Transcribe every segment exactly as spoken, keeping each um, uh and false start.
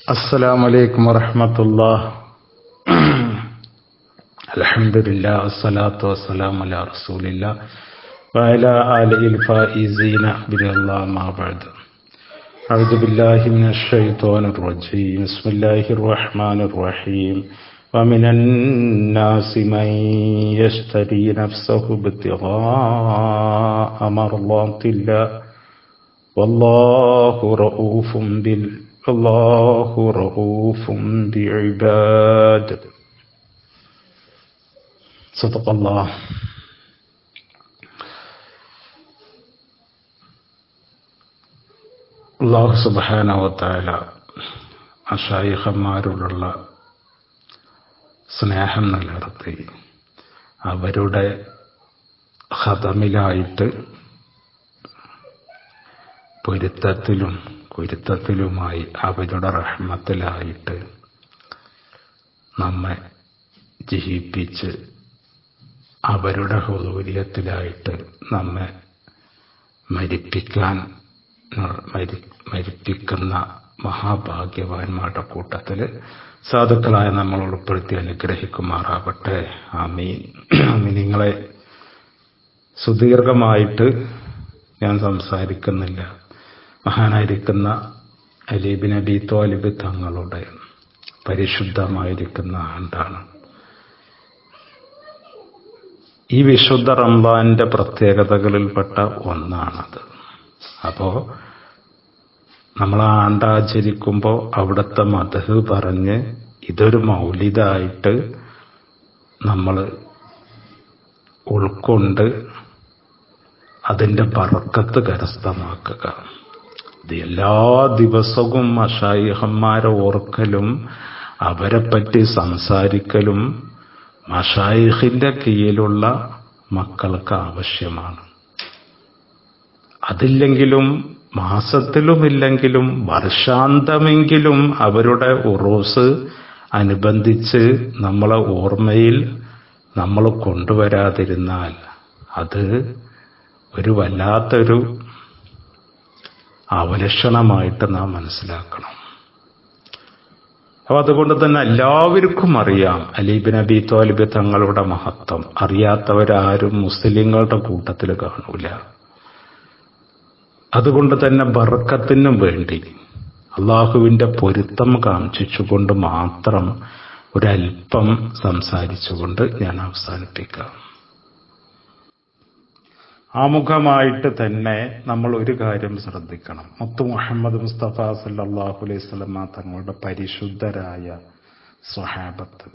السلام عليكم ورحمة الله. الحمد لله والصلاة والسلام على رسول الله وعلى آله الفائزين برضا الله ما بعد. أعوذ بالله من الشيطان الرجيم. بسم الله الرحمن الرحيم. ومن الناس من يشتري نفسه ابتغاء مرضات الله والله رؤوف بال الله رؤوف بعباد. صدق الله. അല്ലാഹു സുബ്ഹാനഹു വ തആല മശായിഖന്മാരോടുള്ള സ്നേഹം നിലനിർത്തി അവരുടെ ഖദമിലായിട്ട് പൊരുത്തത്തിലും പൊരുത്തത്തിലുമായി അവരുടെ റഹ്മത്തിലായിട്ട് നമ്മെ ജീവിപ്പിച്ച് അവരുടെ ഹുദൂരിയത്തിലായിട്ട് നമ്മെ മരിപ്പിക്കാൻ മരിപ്പിക്കുന്ന മഹാഭാഗ്യവാന്മാരുടെ കൂട്ടത്തിൽ സാധുക്കളായ നമ്മൾ ഉൾപ്പെടുത്തി അനുഗ്രഹിക്കുമാറാവട്ടെ. ആമീൻ. നിങ്ങളെ സുദീർഘമായിട്ട് ഞാൻ സംസാരിക്കുന്നില്ല. മഹാനായിരിക്കുന്ന അലി ബിൻ അബി ത്വാലിബ് തങ്ങളുടെ പരിശുദ്ധമായിരിക്കുന്ന ആണ്ടാണ്. ഈ വിശുദ്ധ റംളാന്റെ പ്രത്യേകതകളിൽപ്പെട്ട ഒന്നാണത്. അപ്പോ നമ്മൾ ആ ആണ്ടാചരിക്കുമ്പോൾ അവിടുത്തെ മദ്ഹ് പറഞ്ഞ് ഇതൊരു മൗലിദായിട്ട് നമ്മൾ ഉൾക്കൊണ്ട് അതിന്റെ ബർക്കത്ത് കരസ്ഥമാക്കുക. ഇത് എല്ലാ ദിവസവും മശായിഖന്മാരെ ഓർക്കലും അവരെപ്പറ്റി സംസാരിക്കലും മശായിഖിന്റെ കീഴിലുള്ള മക്കൾക്ക് ആവശ്യമാണ്. അതില്ലെങ്കിലും മാസത്തിലുമില്ലെങ്കിലും വർഷാന്തമെങ്കിലും അവരുടെ ഉറൂസ് അനുബന്ധിച്ച് നമ്മളെ ഓർമ്മയിൽ നമ്മൾ കൊണ്ടുവരാതിരുന്നാൽ അത് ഒരു വല്ലാത്തൊരു അവലക്ഷണമായിട്ട് നാം മനസ്സിലാക്കണം. അപ്പൊ അതുകൊണ്ട് തന്നെ എല്ലാവർക്കും അറിയാം അലി ബിൻ അബി ത്വാലിബ് തങ്ങളുടെ മഹത്വം. അറിയാത്തവരാരും മുസ്ലിങ്ങളുടെ കൂട്ടത്തിൽ കാണൂല. അതുകൊണ്ട് തന്നെ ബർക്കത്തിനും വേണ്ടി അള്ളാഹുവിന്റെ പൊരുത്തം കാംക്ഷിച്ചുകൊണ്ട് മാത്രം ഒരൽപ്പം സംസാരിച്ചുകൊണ്ട് ഞാൻ അവസാനിപ്പിക്കാം. ആമുഖമായിട്ട് തന്നെ നമ്മൾ ഒരു കാര്യം ശ്രദ്ധിക്കണം. മുത്തു മുഹമ്മദ് മുസ്തഫ സല്ലല്ലാഹു അലൈഹി വസല്ലം തങ്ങളുടെ പരിശുദ്ധരായ സ്വഹാബത്ത്.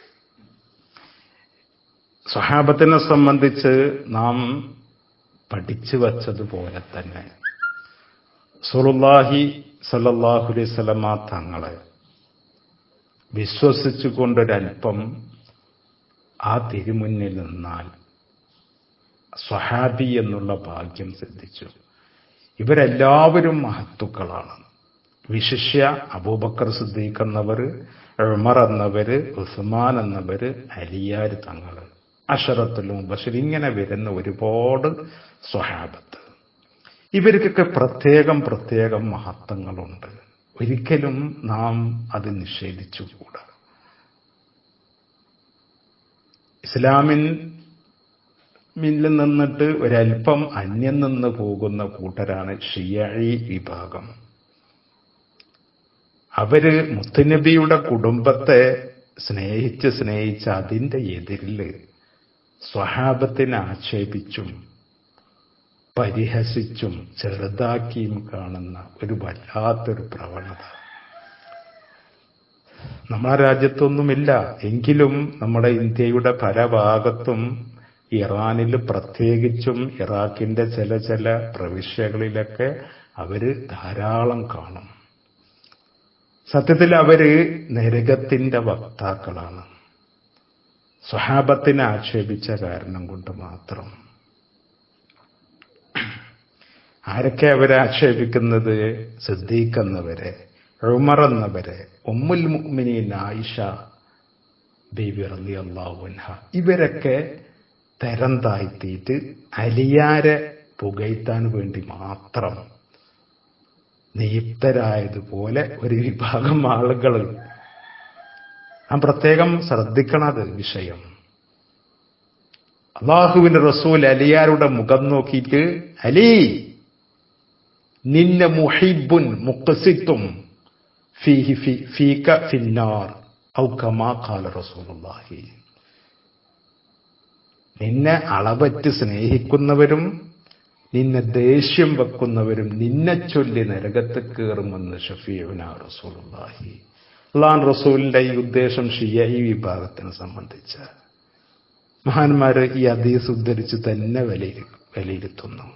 സ്വഹാബത്തിനെ സംബന്ധിച്ച് നാം പഠിച്ചു വച്ചതുപോലെ തന്നെ റസൂലുള്ളാഹി സല്ലല്ലാഹു അലൈഹി വസല്ലം തങ്ങളെ വിശ്വസിച്ചുകൊണ്ടൊരൽപ്പം ആ തിരുമുന്നിൽ നിന്നാൽ സ്വഹാബി എന്നുള്ള ഭാഗ്യം സിദ്ധിച്ചു. ഇവരെല്ലാവരും മഹത്തുക്കളാണ്. വിശിഷ്യ അബൂബക്കർ സിദ്ദീഖ് എന്നവര്, ഉമർ എന്നവര്, ഉസ്മാൻ എന്നവര്, അലിയാർ തങ്ങള്, അശറത്തുൽ മുബശ്ശിർ, ഇങ്ങനെ വരുന്ന ഒരുപാട് സ്വഹാബത്ത്. ഇവർക്കൊക്കെ പ്രത്യേകം പ്രത്യേകം മഹത്വങ്ങളുണ്ട്. ഒരിക്കലും നാം അത് നിഷേധിച്ചുകൂടാ. ഇസ്ലാമിൻ മില്ലിൽ നിന്നിട്ട് ഒരൽപ്പം അന്യം നിന്ന് പോകുന്ന കൂട്ടരാണ് ഷിയഈ വിഭാഗം. അവര് മുത്തുനബിയുടെ കുടുംബത്തെ സ്നേഹിച്ച് സ്നേഹിച്ച് അതിന്റെ എതിരില് സ്വഹാബത്തിനെ ആക്ഷേപിച്ചും പരിഹസിച്ചും ചെറുതാക്കിയും കാണുന്ന ഒരു വല്ലാത്തൊരു പ്രവണത നമ്മുടെ രാജ്യത്തൊന്നുമില്ല. എങ്കിലും നമ്മുടെ ഇന്ത്യയുടെ പല ഭാഗത്തും ഇറാനിൽ പ്രത്യേകിച്ചും ഇറാഖിന്റെ ചില ചില പ്രവിശ്യകളിലൊക്കെ അവര് ധാരാളം കാണും. സത്യത്തിൽ അവര് നരകത്തിന്റെ വക്താക്കളാണ്. സ്വഹാബത്തിനെ ആക്ഷേപിച്ച കാരണം കൊണ്ട് മാത്രം. ആരൊക്കെ അവരെ ആക്ഷേപിക്കുന്നത്? സിദ്ദീഖ് എന്നവരെ, ഉമർ എന്നവരെ, ഉമ്മുൽ മുഅ്മിനീൻ ആയിഷ ബീബി റളിയല്ലാഹു അൻഹ, ഇവരൊക്കെ തരം താഴ്ത്തിയിട്ട് അലിയാരെ പുകഴ്ത്താൻ വേണ്ടി മാത്രം നിയുക്തരായതുപോലെ ഒരു വിഭാഗം ആളുകൾ. ഞാൻ പ്രത്യേകം ശ്രദ്ധിക്കണത് വിഷയം. അള്ളാഹുവിന്റെ റസൂൽ അലിയാരുടെ മുഖം നോക്കിയിട്ട്, അലി നിന്നെ മുഹിബുൻ മുഖ്സിത്തും ഫീഹി ഫീക ഫിന്നാർ ഔ കമാ ഖാല റസൂലുള്ളാഹി. നിന്നെ അളവറ്റ് സ്നേഹിക്കുന്നവരും നിന്നെ ദേഷ്യം വെക്കുന്നവരും നിന്നെ ചൊല്ലി നരകത്ത് കയറുമെന്ന് ഷഫീഉനാ റസൂലുള്ളാഹി. അല്ലാഹു റസൂലിന്റെ ഈ ഉദ്ദേശം ഷിയഈ വിഭാഗത്തിനെ സംബന്ധിച്ച മഹാന്മാര് ഈ ഹദീസ് ഉദ്ധരിച്ച് തന്നെ വിലയിരുത്തുന്നു.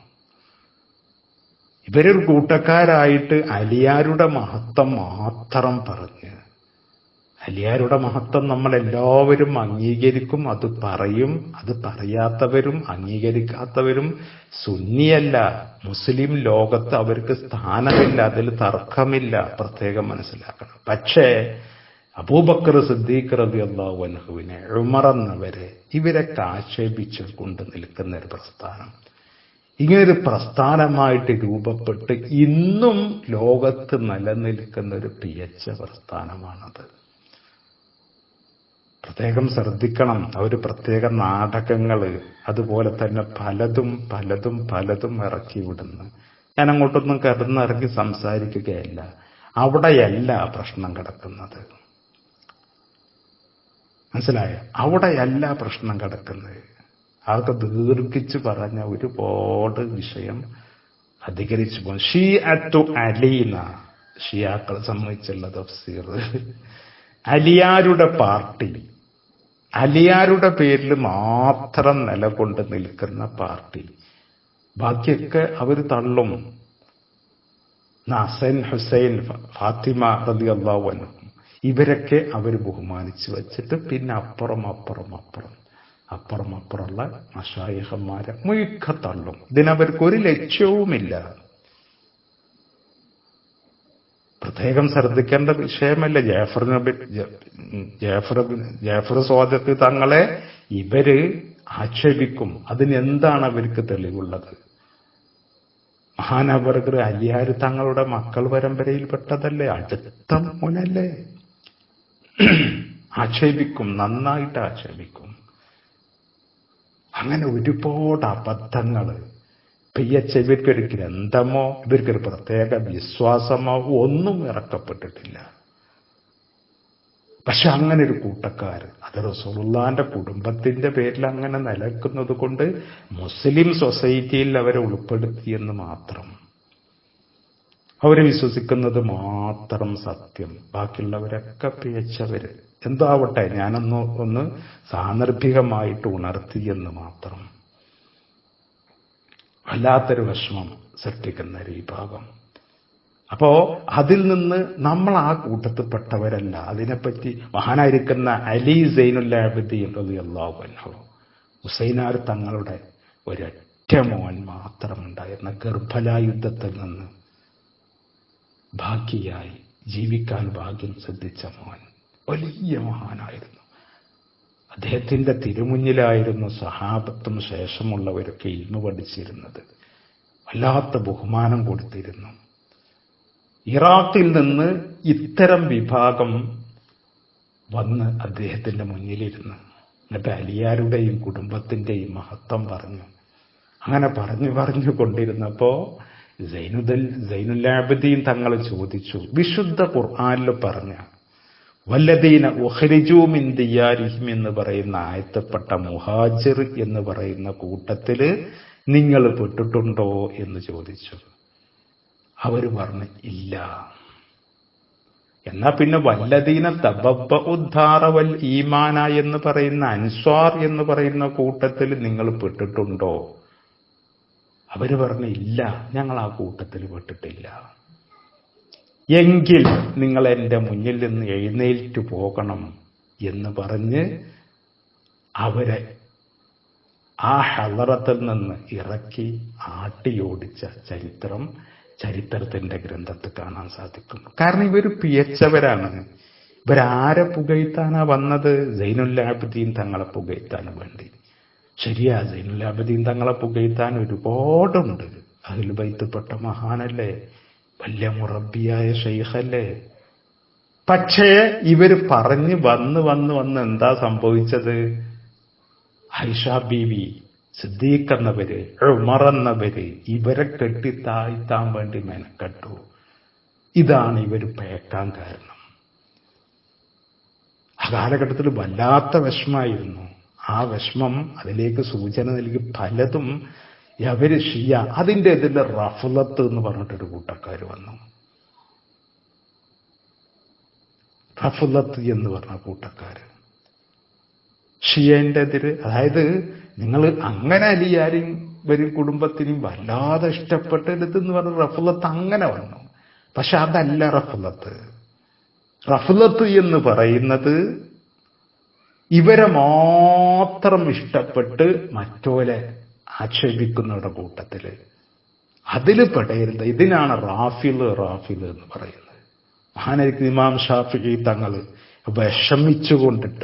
ഇവരൊരു കൂട്ടക്കാരായിട്ട് അലിയാരുടെ മഹത്വം മാത്രം പറഞ്ഞ്, അലിയാരുടെ മഹത്വം നമ്മൾ എല്ലാവരും അംഗീകരിക്കും, അത് പറയും. അത് പറയാത്തവരും അംഗീകരിക്കാത്തവരും സുന്നിയല്ല, മുസ്ലിം ലോകത്ത് അവർക്ക് സ്ഥാനമില്ല, അതിൽ തർക്കമില്ല, പ്രത്യേകം മനസ്സിലാക്കണം. പക്ഷേ അബൂബക്കർ സിദ്ദീഖ് റളിയല്ലാഹു അൻഹുവിനെ, ഉമർ എന്നവരെ ഇവരൊക്കെ ആക്ഷേപിച്ചു കൊണ്ട് നിൽക്കുന്ന ഒരു പ്രസ്ഥാനം, ഇങ്ങനൊരു പ്രസ്ഥാനമായിട്ട് രൂപപ്പെട്ട് ഇന്നും ലോകത്ത് നിലനിൽക്കുന്ന ഒരു പിയച്ച പ്രസ്ഥാനമാണത്. പ്രത്യേകം ശ്രദ്ധിക്കണം. അവർ പ്രത്യേക നാടകങ്ങള് അതുപോലെ തന്നെ പലതും പലതും പലതും ഇറക്കി വിടുന്നു. ഞാൻ അങ്ങോട്ടൊന്നും കിടന്നിറങ്ങി സംസാരിക്കുകയല്ല. അവിടെയല്ല പ്രശ്നം കിടക്കുന്നത്, മനസ്സിലായോ? അവിടെയല്ല പ്രശ്നം കിടക്കുന്നത്. അതൊക്കെ ദീർഘിച്ച് പറഞ്ഞ ഒരുപാട് വിഷയം അധികരിച്ചു പോകും. ഷിഅത്തു അലീന, ഷിയാക്കളെ സംബന്ധിച്ചുള്ള തഫ്സീർ, അലിയാരുടെ പാർട്ടി, അലിയാരുടെ പേരിൽ മാത്രം നിലകൊണ്ട് നിൽക്കുന്ന പാർട്ടി. ബാക്കിയൊക്കെ അവർ തള്ളും. ഹസൻ ഹുസൈൻ ഫാത്തിമ റളിയല്ലാഹു അൻഹു ഇവരൊക്കെ അവർ ബഹുമാനിച്ചു വച്ചിട്ട് പിന്നെ അപ്പുറം അപ്പുറം അപ്പുറം അപ്പുറം അപ്പുറമുള്ള മശായിഖന്മാരെ മുഴുക്ക തള്ളും. ഇതിനവർക്ക് ഒരു ലക്ഷ്യവുമില്ല. പ്രത്യേകം ശ്രദ്ധിക്കേണ്ട വിഷയമല്ല. ജാഫർ നബി ജാഫർ ജാഫർ സ്വാദിഖ് തങ്ങളെ ഇവര് ആക്ഷേപിക്കും. അതിനെന്താണ് അവർക്ക് തെളിവുള്ളത്? മഹാനവർഗർ അലിയാർ തങ്ങളുടെ മക്കൾ പരമ്പരയിൽപ്പെട്ടതല്ലേ, അടുത്ത മോനല്ലേ. ആക്ഷേപിക്കും, നന്നായിട്ട് ആക്ഷേപിക്കും. അങ്ങനെ ഒരുപാട് അബദ്ധങ്ങള്. പിയച്ച ഇവർക്കൊരു ഗ്രന്ഥമോ ഇവർക്കൊരു പ്രത്യേക വിശ്വാസമോ ഒന്നും ഇറക്കപ്പെട്ടിട്ടില്ല. പക്ഷെ അങ്ങനെ ഒരു കൂട്ടക്കാർ, അത് റസൂലുള്ളാഹിന്റെ കുടുംബത്തിന്റെ പേരിൽ അങ്ങനെ നിലക്കുന്നത് കൊണ്ട് മുസ്ലിം സൊസൈറ്റിയിൽ അവരെ ഉൾപ്പെടുത്തിയെന്ന് മാത്രം. അവരെ വിശ്വസിക്കുന്നത് മാത്രം സത്യം, ബാക്കിയുള്ളവരൊക്കെ പിഴച്ചവര്. എന്താവട്ടെ, ഞാനൊന്ന് ഒന്ന് സാന്ദർഭികമായിട്ട് ഉണർത്തിയെന്ന് മാത്രം. വല്ലാത്തൊരു വിഷമം സൃഷ്ടിക്കുന്ന ഒരു വിഭാഗം. അപ്പോ അതിൽ നിന്ന് നമ്മൾ ആ കൂട്ടത്തിൽപ്പെട്ടവരല്ല. അതിനെപ്പറ്റി മഹാനായിരിക്കുന്ന അലി സൈനുൽ ആബിദീൻ റളിയല്ലാഹു അൻഹു, ഹുസൈനാർ തങ്ങളുടെ ഒരൊറ്റ മോൻ മാത്രമുണ്ടായിരുന്ന കർബല യുദ്ധത്തിൽ നിന്ന് ഭാഗ്യയായി ജീവിക്കാൻ ഭാഗ്യം സിദ്ധിച്ച മോൻ വലിയ മഹാനായിരുന്നു. അദ്ദേഹത്തിന്റെ തിരുമുന്നിലായിരുന്നു സഹാബത്തും ശേഷമുള്ളവരൊക്കെ ഇൽമു പഠിച്ചിരുന്നത്. വല്ലാത്ത ബഹുമാനം കൊടുത്തിരുന്നു. ഇറാഖിൽ നിന്ന് ഇത്തരം വിഭാഗം വന്ന് അദ്ദേഹത്തിന്റെ മുന്നിലിരുന്ന് എന്നിട്ട് അലിയാരുടെയും കുടുംബത്തിന്റെയും മഹത്വം പറഞ്ഞു. അങ്ങനെ പറഞ്ഞു പറഞ്ഞു കൊണ്ടിരുന്നപ്പോ സൈനുദൽ സൈനുൽ ആബിദീൻ തങ്ങൾ ചോദിച്ചു, വിശുദ്ധ ഖുർആനിൽ പറഞ്ഞ വല്ലദീന ഉഖ്രിജൂ മിൻ ദിയാരിഹിം എന്ന് പറയുന്ന ആയത്തപ്പെട്ട മുഹാജിർ എന്ന് പറയുന്ന കൂട്ടത്തില് നിങ്ങൾ പെട്ടിട്ടുണ്ടോ എന്ന് ചോദിച്ചു. അവര് പറഞ്ഞു ഇല്ല. എന്നാ പിന്നെ വല്ലദീന തബബ്ബഉദ്ദാറ വൽ ഈമാന എന്ന് പറയുന്ന അൻസ്വാർ എന്ന് പറയുന്ന കൂട്ടത്തിൽ നിങ്ങൾ പെട്ടിട്ടുണ്ടോ? അവര് പറഞ്ഞു ഇല്ല, ഞങ്ങൾ ആ കൂട്ടത്തിൽ പെട്ടിട്ടില്ല. എങ്കിൽ നിങ്ങൾ എന്റെ മുന്നിൽ നിന്ന് എഴുന്നേൽറ്റു പോകണം എന്ന് പറഞ്ഞ് അവരെ ആ ഹളറത്തിൽ നിന്ന് ഇറക്കി ആട്ടിയോടിച്ച ചരിത്രം ചരിത്രത്തിന്റെ ഗ്രന്ഥത്തിൽ കാണാൻ സാധിക്കും. കാരണം ഇവർ പിയച്ചവരാണ്. ഇവരാരെ പുകഴ്ത്താനാ വന്നത്? സൈനുൽ ആബിദീൻ തങ്ങളെ പുകഴ്ത്താൻ വേണ്ടി. ശരിയാ, സൈനുൽ ആബിദീൻ തങ്ങളെ പുകഴ്ത്താൻ ഒരുപാടുണ്ട്. അഹ്ലുൽ ബൈത്തിൽപ്പെട്ട മഹാനല്ലേ, വലിയ മുറബിയായ ഷെയ്ഖല്ലേ. പക്ഷേ ഇവര് പറഞ്ഞ് വന്ന് വന്ന് വന്ന് എന്താ സംഭവിച്ചത്? ആയിഷ ബീവി, സിദ്ദീഖ് എന്നവര്, ഉമർ എന്നവര് ഇവരെ കെട്ടി താഴ്ത്താൻ വേണ്ടി മെനക്കെട്ടു. ഇതാണ് ഇവർ പേക്കാൻ കാരണം. ആ കാലഘട്ടത്തിൽ വല്ലാത്ത വിഷമായിരുന്നു. ആ വിഷമം അതിലേക്ക് സൂചന നൽകി പലതും അവര് ഷിയ, അതിന്റെ ഇതിന്റെ റഫ്ലത്ത് എന്ന് പറഞ്ഞിട്ടൊരു കൂട്ടക്കാർ വന്നു. റഫ്ലത്ത് എന്ന് പറഞ്ഞ കൂട്ടക്കാര് ഷിയന്റെ എതിര്, അതായത് നിങ്ങൾ അങ്ങനെ അലിയാരെയും വരും കുടുംബത്തിനും വല്ലാതെ ഇഷ്ടപ്പെട്ടെടുത്ത് എന്ന് പറഞ്ഞ റഫ്ലത്ത് അങ്ങനെ വന്നു. പക്ഷെ അതല്ല റഫ്ലത്ത്. റഫ്ലത്ത് എന്ന് പറയുന്നത് ഇവരെ മാത്രം ഇഷ്ടപ്പെട്ട് മറ്റോലെ ആക്ഷേപിക്കുന്നവരുടെ കൂട്ടത്തില് അതിൽ പെടരുത്. ഇതിനാണ് റാഫില് റാഫില് എന്ന് പറയുന്നത്. മഹാനായിരിക്കും ഇമാം ഷാഫിഈ തങ്ങള് വിഷമിച്ചുകൊണ്ടിട്ട്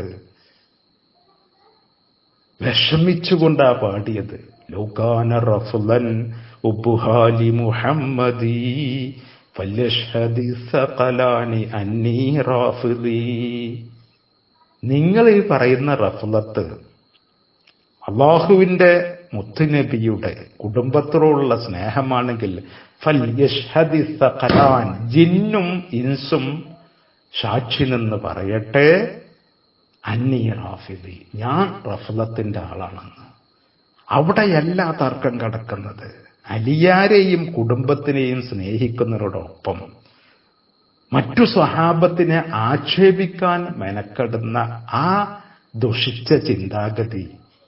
വിഷമിച്ചുകൊണ്ടാ പാടിയത്. ലൗകാന റഫ്ലൻ ഉബ്ഹാലി മുഹമ്മദി ഫല്യഷ്ഹദി സഖലാനി അന്നീ റാഫിദി. നിങ്ങൾ ഈ പറയുന്ന റഫ്ലത്ത് അള്ളാഹുവിന്റെ മുത്തുനബിയുടെ കുടുംബത്തോടുള്ള സ്നേഹമാണെങ്കിൽ ഫല്യഷ്ഹദി സഖലാൻ, ജിന്നും ഇൻസും സാക്ഷി നിന്ന് പറയട്ടെ, അന്നീ റാഫിദി, ഞാൻ റഫ്ലത്തിന്റെ ആളാണെന്ന്. അവിടെയല്ല തർക്കം കിടക്കുന്നത്. അലിയാരെയും കുടുംബത്തിനെയും സ്നേഹിക്കുന്നവരോടൊപ്പം മറ്റു സ്വഹാബത്തിനെ ആക്ഷേപിക്കാൻ മെനക്കെടുന്ന ആ ദുഷിച്ച ചിന്താഗതി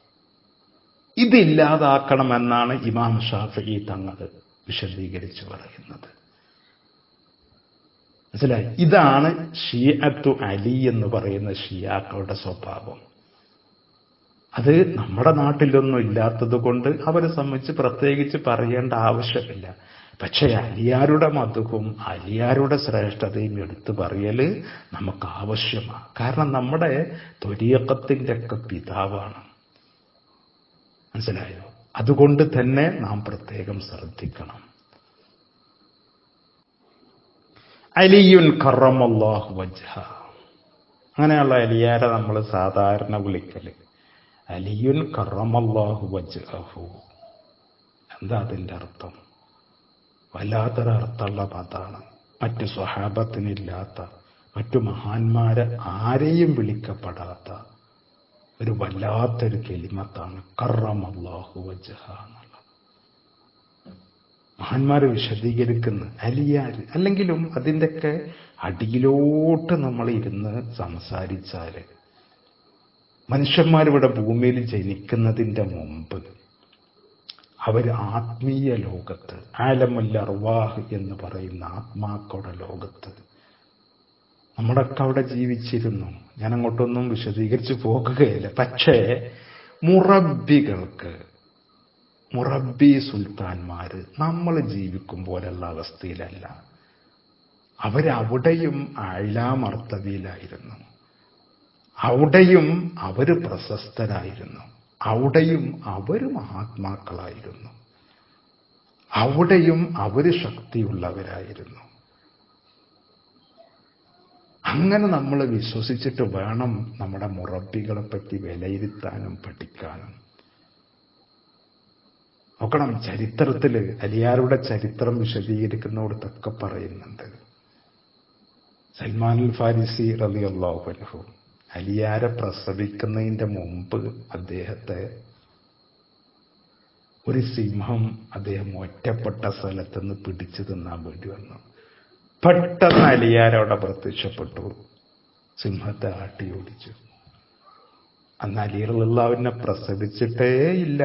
ഇതില്ലാതാക്കണമെന്നാണ് ഇമാം ഷാഫിഈ തങ്ങൾ വിശദീകരിച്ചു പറയുന്നത്. മനസ്സിലായി? ഇതാണ് ഷിയഅത്തു അലി എന്ന് പറയുന്ന ഷിയാക്കളുടെ സ്വഭാവം. അത് നമ്മുടെ നാട്ടിലൊന്നും ഇല്ലാത്തത് കൊണ്ട് അവരെ സംബന്ധിച്ച് പ്രത്യേകിച്ച് പറയേണ്ട ആവശ്യമില്ല. പക്ഷേ അലിയാരുടെ മധുവും അലിയാരുടെ ശ്രേഷ്ഠതയും എടുത്തു പറയല് നമുക്ക് ആവശ്യമാണ്. കാരണം നമ്മുടെ ത്വരീഖത്തിന്റെ ഒക്കെ പിതാവാണ്. മനസ്സിലായോ? അതുകൊണ്ട് തന്നെ നാം പ്രത്യേകം ശ്രദ്ധിക്കണം. അലിയുൻ കറമല്ലാഹു വജ്ഹ, അങ്ങനെയുള്ള അലിയാരെ നമ്മൾ സാധാരണ വിളിക്കല് അലിയുൻ കറമല്ലാഹു വജ്ഹഹു. എന്താ അതിന്റെ അർത്ഥം? വല്ലാത്തൊരർത്ഥമുള്ള പദാണ്. മറ്റു സ്വഹാബത്തിനില്ലാത്ത, മറ്റു മഹാന്മാരെ ആരെയും വിളിക്കപ്പെടാത്ത ഒരു വല്ലാത്തൊരു കെലിമത്താണ് കറമല്ലാഹു വജ്ഹ എന്നുള്ളത്. മഹാന്മാര് വിശദീകരിക്കുന്ന അലിയാര് അല്ലെങ്കിലും അതിൻ്റെയൊക്കെ അടിയിലോട്ട് നമ്മൾ ഇരുന്ന് സംസാരിച്ചാല് മനുഷ്യന്മാരിവിടെ ഭൂമിയിൽ ജനിക്കുന്നതിൻ്റെ മുമ്പ് അവർ ആത്മീയ ലോകത്ത്, ആലമുൽ അർവാഹ് എന്ന് പറയുന്ന ആത്മാക്കളുടെ ലോകത്ത് നമ്മുടെയൊക്കെ അവിടെ ജീവിച്ചിരുന്നു. ഞാൻ അങ്ങോട്ടൊന്നും വിശദീകരിച്ച് പോകുകയില്ല. പക്ഷേ മുറബികൾക്ക്, മുറബി സുൽത്താൻമാര് നമ്മൾ ജീവിക്കും പോലുള്ള അവസ്ഥയിലല്ല. അവരവിടെയും ആഴ്ലാമർത്തവിയിലായിരുന്നു. അവിടെയും അവര് പ്രശസ്തരായിരുന്നു. അവിടെയും അവര് മഹാത്മാക്കളായിരുന്നു. അവിടെയും അവര് ശക്തിയുള്ളവരായിരുന്നു. അങ്ങനെ നമ്മൾ വിശ്വസിച്ചിട്ട് വേണം നമ്മുടെ മുറബികളെ പറ്റി വിലയിരുത്താനും പഠിക്കാനും. നോക്കണം, ചരിത്രത്തില് അലിയാരുടെ ചരിത്രം വിശദീകരിക്കുന്നിടത്തൊക്കെ പറയുന്നുണ്ട്. സൽമാനുൽ ഫാരിസി റളിയല്ലാഹു അൻഹു അലിയാരെ പ്രസവിക്കുന്നതിന്റെ മുമ്പ് അദ്ദേഹത്തെ ഒരു സിംഹം അദ്ദേഹം ഒറ്റപ്പെട്ട സ്ഥലത്തുനിന്ന് പിടിച്ചു തിന്നാൻ വേണ്ടി വന്നു. പെട്ടെന്ന് അലിയാരവിടെ പ്രത്യക്ഷപ്പെട്ടു, സിംഹത്തെ ആട്ടി ഓടിച്ചു. അന്ന് അലി റളിയല്ലാഹുവിനെ പ്രസവിച്ചിട്ടേ ഇല്ല.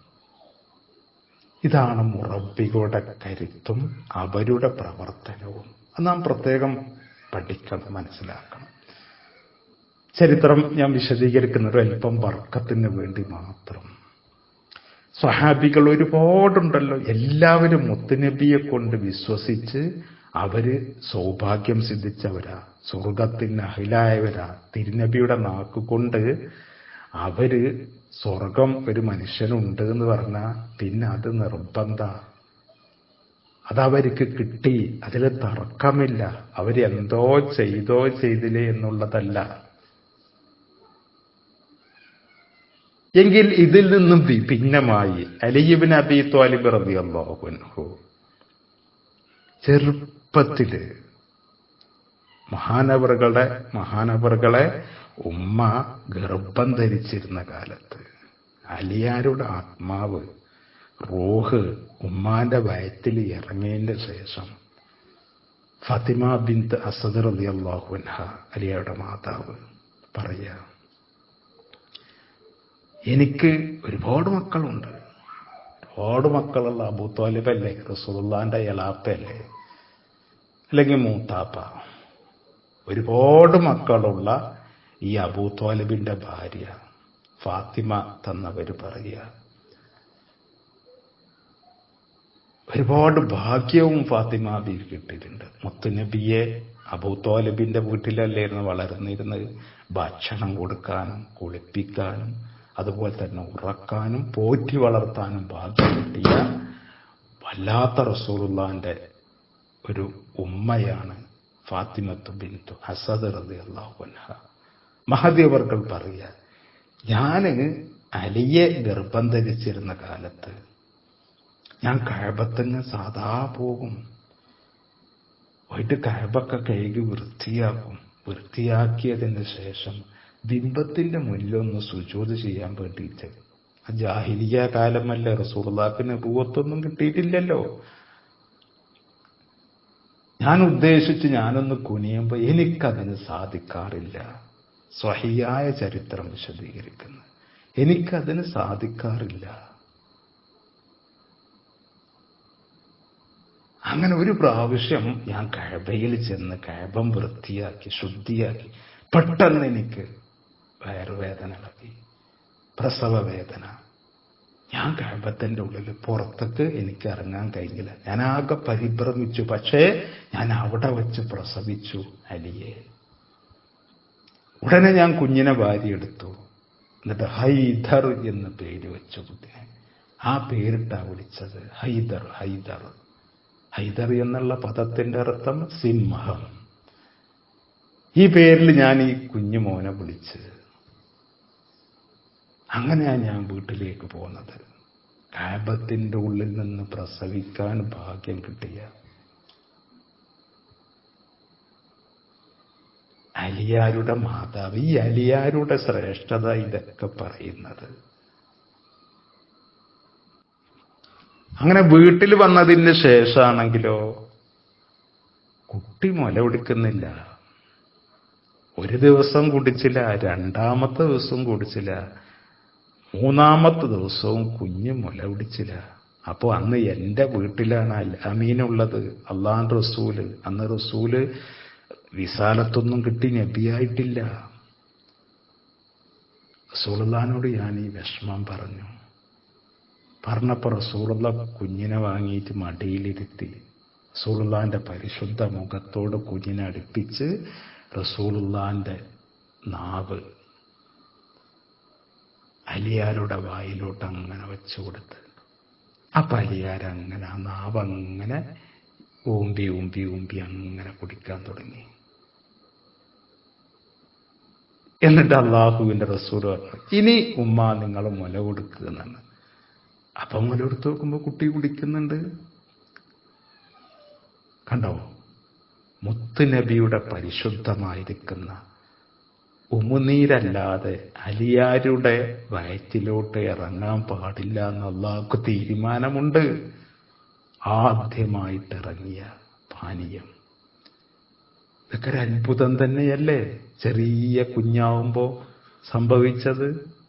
ഇതാണ് മുറബികളുടെ കരുത്തും അവരുടെ പ്രവർത്തനവും. അത് നാം പ്രത്യേകം പഠിക്കണം, മനസ്സിലാക്കണം. ചരിത്രം ഞാൻ വിശദീകരിക്കുന്നത് അല്പം വർക്കത്തിന് വേണ്ടി മാത്രം. സ്വഹാബികൾ ഒരുപാടുണ്ടല്ലോ. എല്ലാവരും മുത്തുനബിയെ കൊണ്ട് വിശ്വസിച്ച് അവര് സൗഭാഗ്യം സിദ്ധിച്ചവരാ, സ്വർഗത്തിന് അഹിലായവരാ. തിരുനബിയുടെ നാക്കുകൊണ്ട് അവര് സ്വർഗം ഒരു മനുഷ്യനുണ്ട് എന്ന് പറഞ്ഞാൽ പിന്നെ അത് നിർബന്ധ. അതവർക്ക് കിട്ടി, അതിൽ തർക്കമില്ല. അവരെന്തോ ചെയ്തോ ചെയ്തില്ലേ എന്നുള്ളതല്ല. എങ്കിൽ ഇതിൽ നിന്നും വിഭിന്നമായി അലി ഇബ്നു അബീ ത്വാലിബ് റളിയല്ലാഹു അൻഹു ചെറുപ്പത്തില് മഹാനവറുകളുടെ മഹാനവറുകളെ ഉമ്മ ഗർഭം ധരിച്ചിരുന്ന കാലത്ത് അലിയാരുടെ ആത്മാവ് റൂഹ് ഉമ്മാന്റെ വയറ്റിൽ ഇറങ്ങിയതിന്റെ ശേഷം ഫാത്തിമ ബിൻത് അസദ് റളിയല്ലാഹു അൻഹ അലിയുടെ മാതാവ് പറയാ, എനിക്ക് ഒരുപാട് മക്കളുണ്ട്. ഒരുപാട് മക്കളുള്ള അബൂ ത്വാലിബല്ലേ, റസൂലുള്ളാഹിന്റെ എളാപ്പയല്ലേ, അല്ലെങ്കിൽ മൂത്താപ്പ. ഒരുപാട് മക്കളുള്ള ഈ അബൂ ത്വാലിബിന്റെ ഭാര്യ ഫാത്തിമ തന്നവര് പറയുക, ഒരുപാട് ഭാഗ്യവും ഫാത്തിമ ബീവി കിട്ടിയിട്ടുണ്ട്. മുത്തുനബിയെ അബൂ ത്വാലിബിന്റെ വീട്ടിലല്ലായിരുന്നു വളർന്നിരുന്നത്. ഭക്ഷണം കൊടുക്കാനും കുളിപ്പിക്കാനും അതുപോലെ തന്നെ ഉറക്കാനും പോറ്റി വളർത്താനും ഭാഗ്യം കിട്ടിയ വല്ലാത്ത റസൂലുള്ളാഹിന്റെ ഒരു ഉമ്മയാണ് ഫാത്തിമത്തു ബിൻതു അസദ് റളിയല്ലാഹു അൻഹ. മഹദി അവർകൾ പറയുക, ഞാന് അലിയെ ഗർഭം ധരിച്ചിരുന്ന കാലത്ത് ഞാൻ കഅബത്തിന് സാധാ പോകും, പോയിട്ട് കഅബൊക്കെ കഴുകി വൃത്തിയാക്കും. വൃത്തിയാക്കിയതിന് ശേഷം ബിംബത്തിന്റെ മുന്നിലൊന്ന് സുജൂദ് ചെയ്യാൻ വേണ്ടിയിട്ട്, ആ ജാഹിലിയ കാലമല്ലേ, റസൂലുള്ളാഹിക്ക് നബുവത്തൊന്നും കിട്ടിയിട്ടില്ലല്ലോ. ഞാൻ ഉദ്ദേശിച്ച് ഞാനൊന്ന് കുനിയുമ്പോൾ എനിക്കതിന് സാധിക്കാറില്ല. സ്വഹിയായ ചരിത്രം വിശദീകരിക്കുന്നു, എനിക്കതിന് സാധിക്കാറില്ല. അങ്ങനെ ഒരു പ്രാവശ്യം ഞാൻ കഅബയിൽ ചെന്ന് കഅബം വൃത്തിയാക്കി ശുദ്ധിയാക്കി, പെട്ടെന്ന് എനിക്ക് വയറുവേദന ഇളകി, പ്രസവ വേദന. ഞാൻ കഅബത്തിന്റെ ഉള്ളിൽ പുറത്തേക്ക് എനിക്ക് ഇറങ്ങാൻ കഴിഞ്ഞില്ല. ഞാൻ ആകെ പരിഭ്രമിച്ചു. പക്ഷേ ഞാൻ അവിടെ വെച്ച് പ്രസവിച്ചു അലിയെ. ഉടനെ ഞാൻ കുഞ്ഞിനെ വാരിയെടുത്തു, എന്നിട്ട് ഹൈദർ എന്ന് പേര് വെച്ചു കുഞ്ഞിനെ. ആ പേരിട്ടാ വിളിച്ചത്, ഹൈദർ. ഹൈദർ ഹൈദർ എന്നുള്ള പദത്തിന്റെ അർത്ഥം സിംഹം. ഈ പേരിൽ ഞാൻ ഈ കുഞ്ഞു മോനെ വിളിച്ച്, അങ്ങനെയാണ് ഞാൻ വീട്ടിലേക്ക് പോകുന്നത്. കഅബത്തിന്റെ ഉള്ളിൽ നിന്ന് പ്രസവിക്കാൻ ഭാഗ്യം കിട്ടിയ അലിയാരുടെ മാതാവ്. ഈ അലിയാരുടെ ശ്രേഷ്ഠത ഇതൊക്കെ പറയുന്നത്. അങ്ങനെ വീട്ടിൽ വന്നതിന് ശേഷമാണെങ്കിലോ കുട്ടി മുല കുടിക്കുന്നില്ല. ഒരു ദിവസം കുടിച്ചില്ല, രണ്ടാമത്തെ ദിവസം കുടിച്ചില്ല, മൂന്നാമത്തെ ദിവസവും കുഞ്ഞ് മുല കുടിച്ചില്ല. അപ്പൊ അന്ന് എന്റെ വീട്ടിലാണ് അൽ അമീനുള്ളത്, അള്ളാഹുവിന്റെ റസൂല്. അന്ന് റസൂല് വിസാലത്തൊന്നും കിട്ടി നബിയായിട്ടില്ല. റസൂലുള്ളാഹിനോട് ഞാൻ ഈ വിഷമം പറഞ്ഞു. പറഞ്ഞപ്പോ റസൂലുള്ള കുഞ്ഞിനെ വാങ്ങിയിട്ട് മടിയിലിരുത്തി റസൂലുള്ളാഹിന്റെ പരിശുദ്ധ മുഖത്തോട് കുഞ്ഞിനെ അടുപ്പിച്ച് റസൂലുള്ളാഹിന്റെ നാവ് അലിയാരുടെ വായിലോട്ട് അങ്ങനെ വെച്ചു കൊടുത്ത്, അപ്പൊ അലിയാരങ്ങനെ ആ നാവ് അങ്ങനെ ഊമ്പി ഊമ്പി ഊമ്പി അങ്ങനെ കുടിക്കാൻ തുടങ്ങി. എന്നിട്ട് അള്ളാഹുവിന്റെ റസൂൽ പറഞ്ഞു, ഇനി ഉമ്മ നിങ്ങൾ മുല കൊടുക്കുക എന്നാണ്. അപ്പൊ മുല കൊടുത്ത് നോക്കുമ്പോ കുട്ടി കുടിക്കുന്നുണ്ട്. കണ്ടോ, മുത്തുനബിയുടെ പരിശുദ്ധമായിരിക്കുന്ന ഉമുനീരല്ലാതെ അലിയാരുടെ വയറ്റിലോട്ട് ഇറങ്ങാൻ പാടില്ല എന്ന് അള്ളാഹുക്ക് തീരുമാനമുണ്ട്. ആദ്യമായിട്ട് ഇറങ്ങിയ പാനീയം ഇതൊക്കെ ഒരു അത്ഭുതം തന്നെയല്ലേ? ചെറിയ കുഞ്ഞാവുമ്പോ സംഭവിച്ചത്.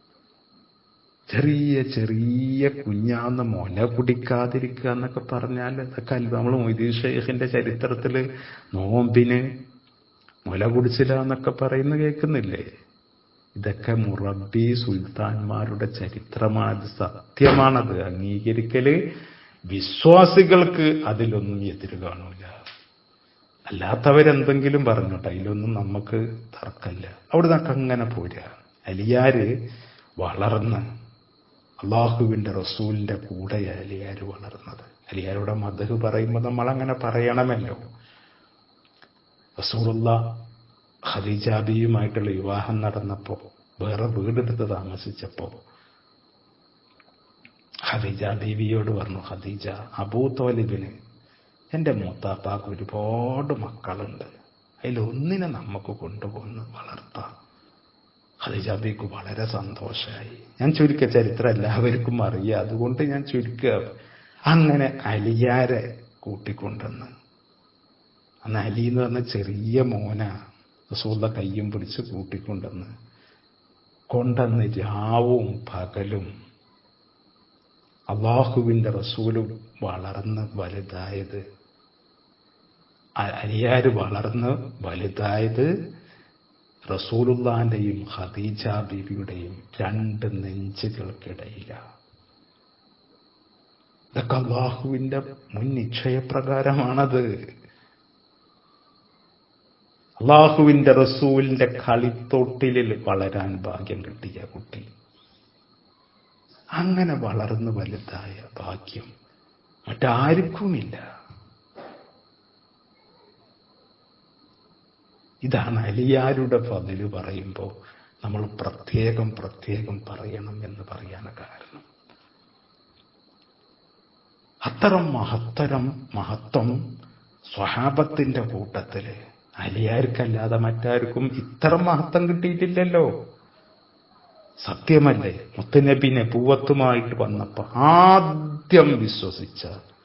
ചെറിയ ചെറിയ കുഞ്ഞാന്ന് മുല കുടിക്കാതിരിക്കുക എന്നൊക്കെ പറഞ്ഞാൽ ഇതൊക്കെ നമ്മൾ മൊയ്തീൻ ഷെയ്ഖിന്റെ ചരിത്രത്തില് നോമ്പിന് മുല കുടിച്ചില്ല എന്നൊക്കെ പറയുന്ന കേൾക്കുന്നില്ലേ? ഇതൊക്കെ മുറബി സുൽത്താൻമാരുടെ ചരിത്രമാണ്, സത്യമാണത്. അംഗീകരിക്കല് വിശ്വാസികൾക്ക് അതിലൊന്നും എതിര് കാണൂല. അല്ലാത്തവരെന്തെങ്കിലും പറഞ്ഞോട്ടെ, അതിലൊന്നും നമുക്ക് തർക്കമില്ല. അവിടെ നിന്നൊക്കെ അങ്ങനെ പോരാ. അലിയാര് വളർന്ന് അള്ളാഹുവിന്റെ റസൂലിന്റെ കൂടെ അലിയാർ വളർന്നത്. അലിയാരുടെ മദ്ഹ് പറയുമ്പോൾ നമ്മൾ അങ്ങനെ പറയണമല്ലോ. റസൂലുള്ളാഹ് ഖദീജ ബീവിയുമായിട്ടുള്ള വിവാഹം നടന്നപ്പോ, വേറെ വീടെടുത്ത് താമസിച്ചപ്പോ ഖദീജ ബീവിയോട് പറഞ്ഞു, ഖദീജ, അബൂ ത്വാലിബിന് എന്റെ മൂത്താപ്പാക്ക് ഒരുപാട് മക്കളുണ്ട്, അതിലൊന്നിനെ നമുക്ക് കൊണ്ടുപോകുന്നു വളർത്താം. ഖദീജ ബീവിക്ക് വളരെ സന്തോഷമായി. ഞാൻ ചുരുക്ക ചരിത്രം എല്ലാവർക്കും അറിയാം, അതുകൊണ്ട് ഞാൻ ചുരുക്കുക. അങ്ങനെ അലിയാരെ കൂട്ടിക്കൊണ്ടെന്ന്, അന്ന് അലി എന്ന് പറഞ്ഞ ചെറിയ മോന റസൂലുള്ള കയ്യും പിടിച്ച് കൂട്ടിക്കൊണ്ടെന്ന് കൊണ്ടെന്ന് രാവും പകലും അള്ളാഹുവിന്റെ റസൂലും വളർന്ന് വലുതായത്, അലിയാര് വളർന്ന് വലുതായത് റസൂലുള്ളാന്റെയും ഖദീജ ബീവിയുടെയും രണ്ട് നെഞ്ചുകൾക്കിടയിലാണ്. ഇതൊക്കെ അള്ളാഹുവിന്റെ മുൻ നിശ്ചയപ്രകാരമാണത്. അള്ളാഹുവിന്റെ റസൂലിന്റെ കളിത്തൊട്ടിലിൽ വളരാൻ ഭാഗ്യം കിട്ടിയ കുട്ടി, അങ്ങനെ വളർന്നു വലുതായ ഭാഗ്യം മറ്റാർക്കുമില്ല. ഇതാണ് അലിയാരുടെ ഫദ്ല് പറയുമ്പോൾ നമ്മൾ പ്രത്യേകം പ്രത്യേകം പറയണം എന്ന് പറയാൻ കാരണം. അത്തരം മഹത്തരം മഹത്വം സ്വഹാബത്തിന്റെ കൂട്ടത്തില് അലിയാർക്കല്ലാതെ മറ്റാർക്കും ഇത്തരം മഹത്വം കിട്ടിയിട്ടില്ലല്ലോ. സത്യമല്ലേ? മുത്തുനബി നബുവത്തുമായിട്ട് വന്നപ്പോ ആദ്യം വിശ്വസിച്ച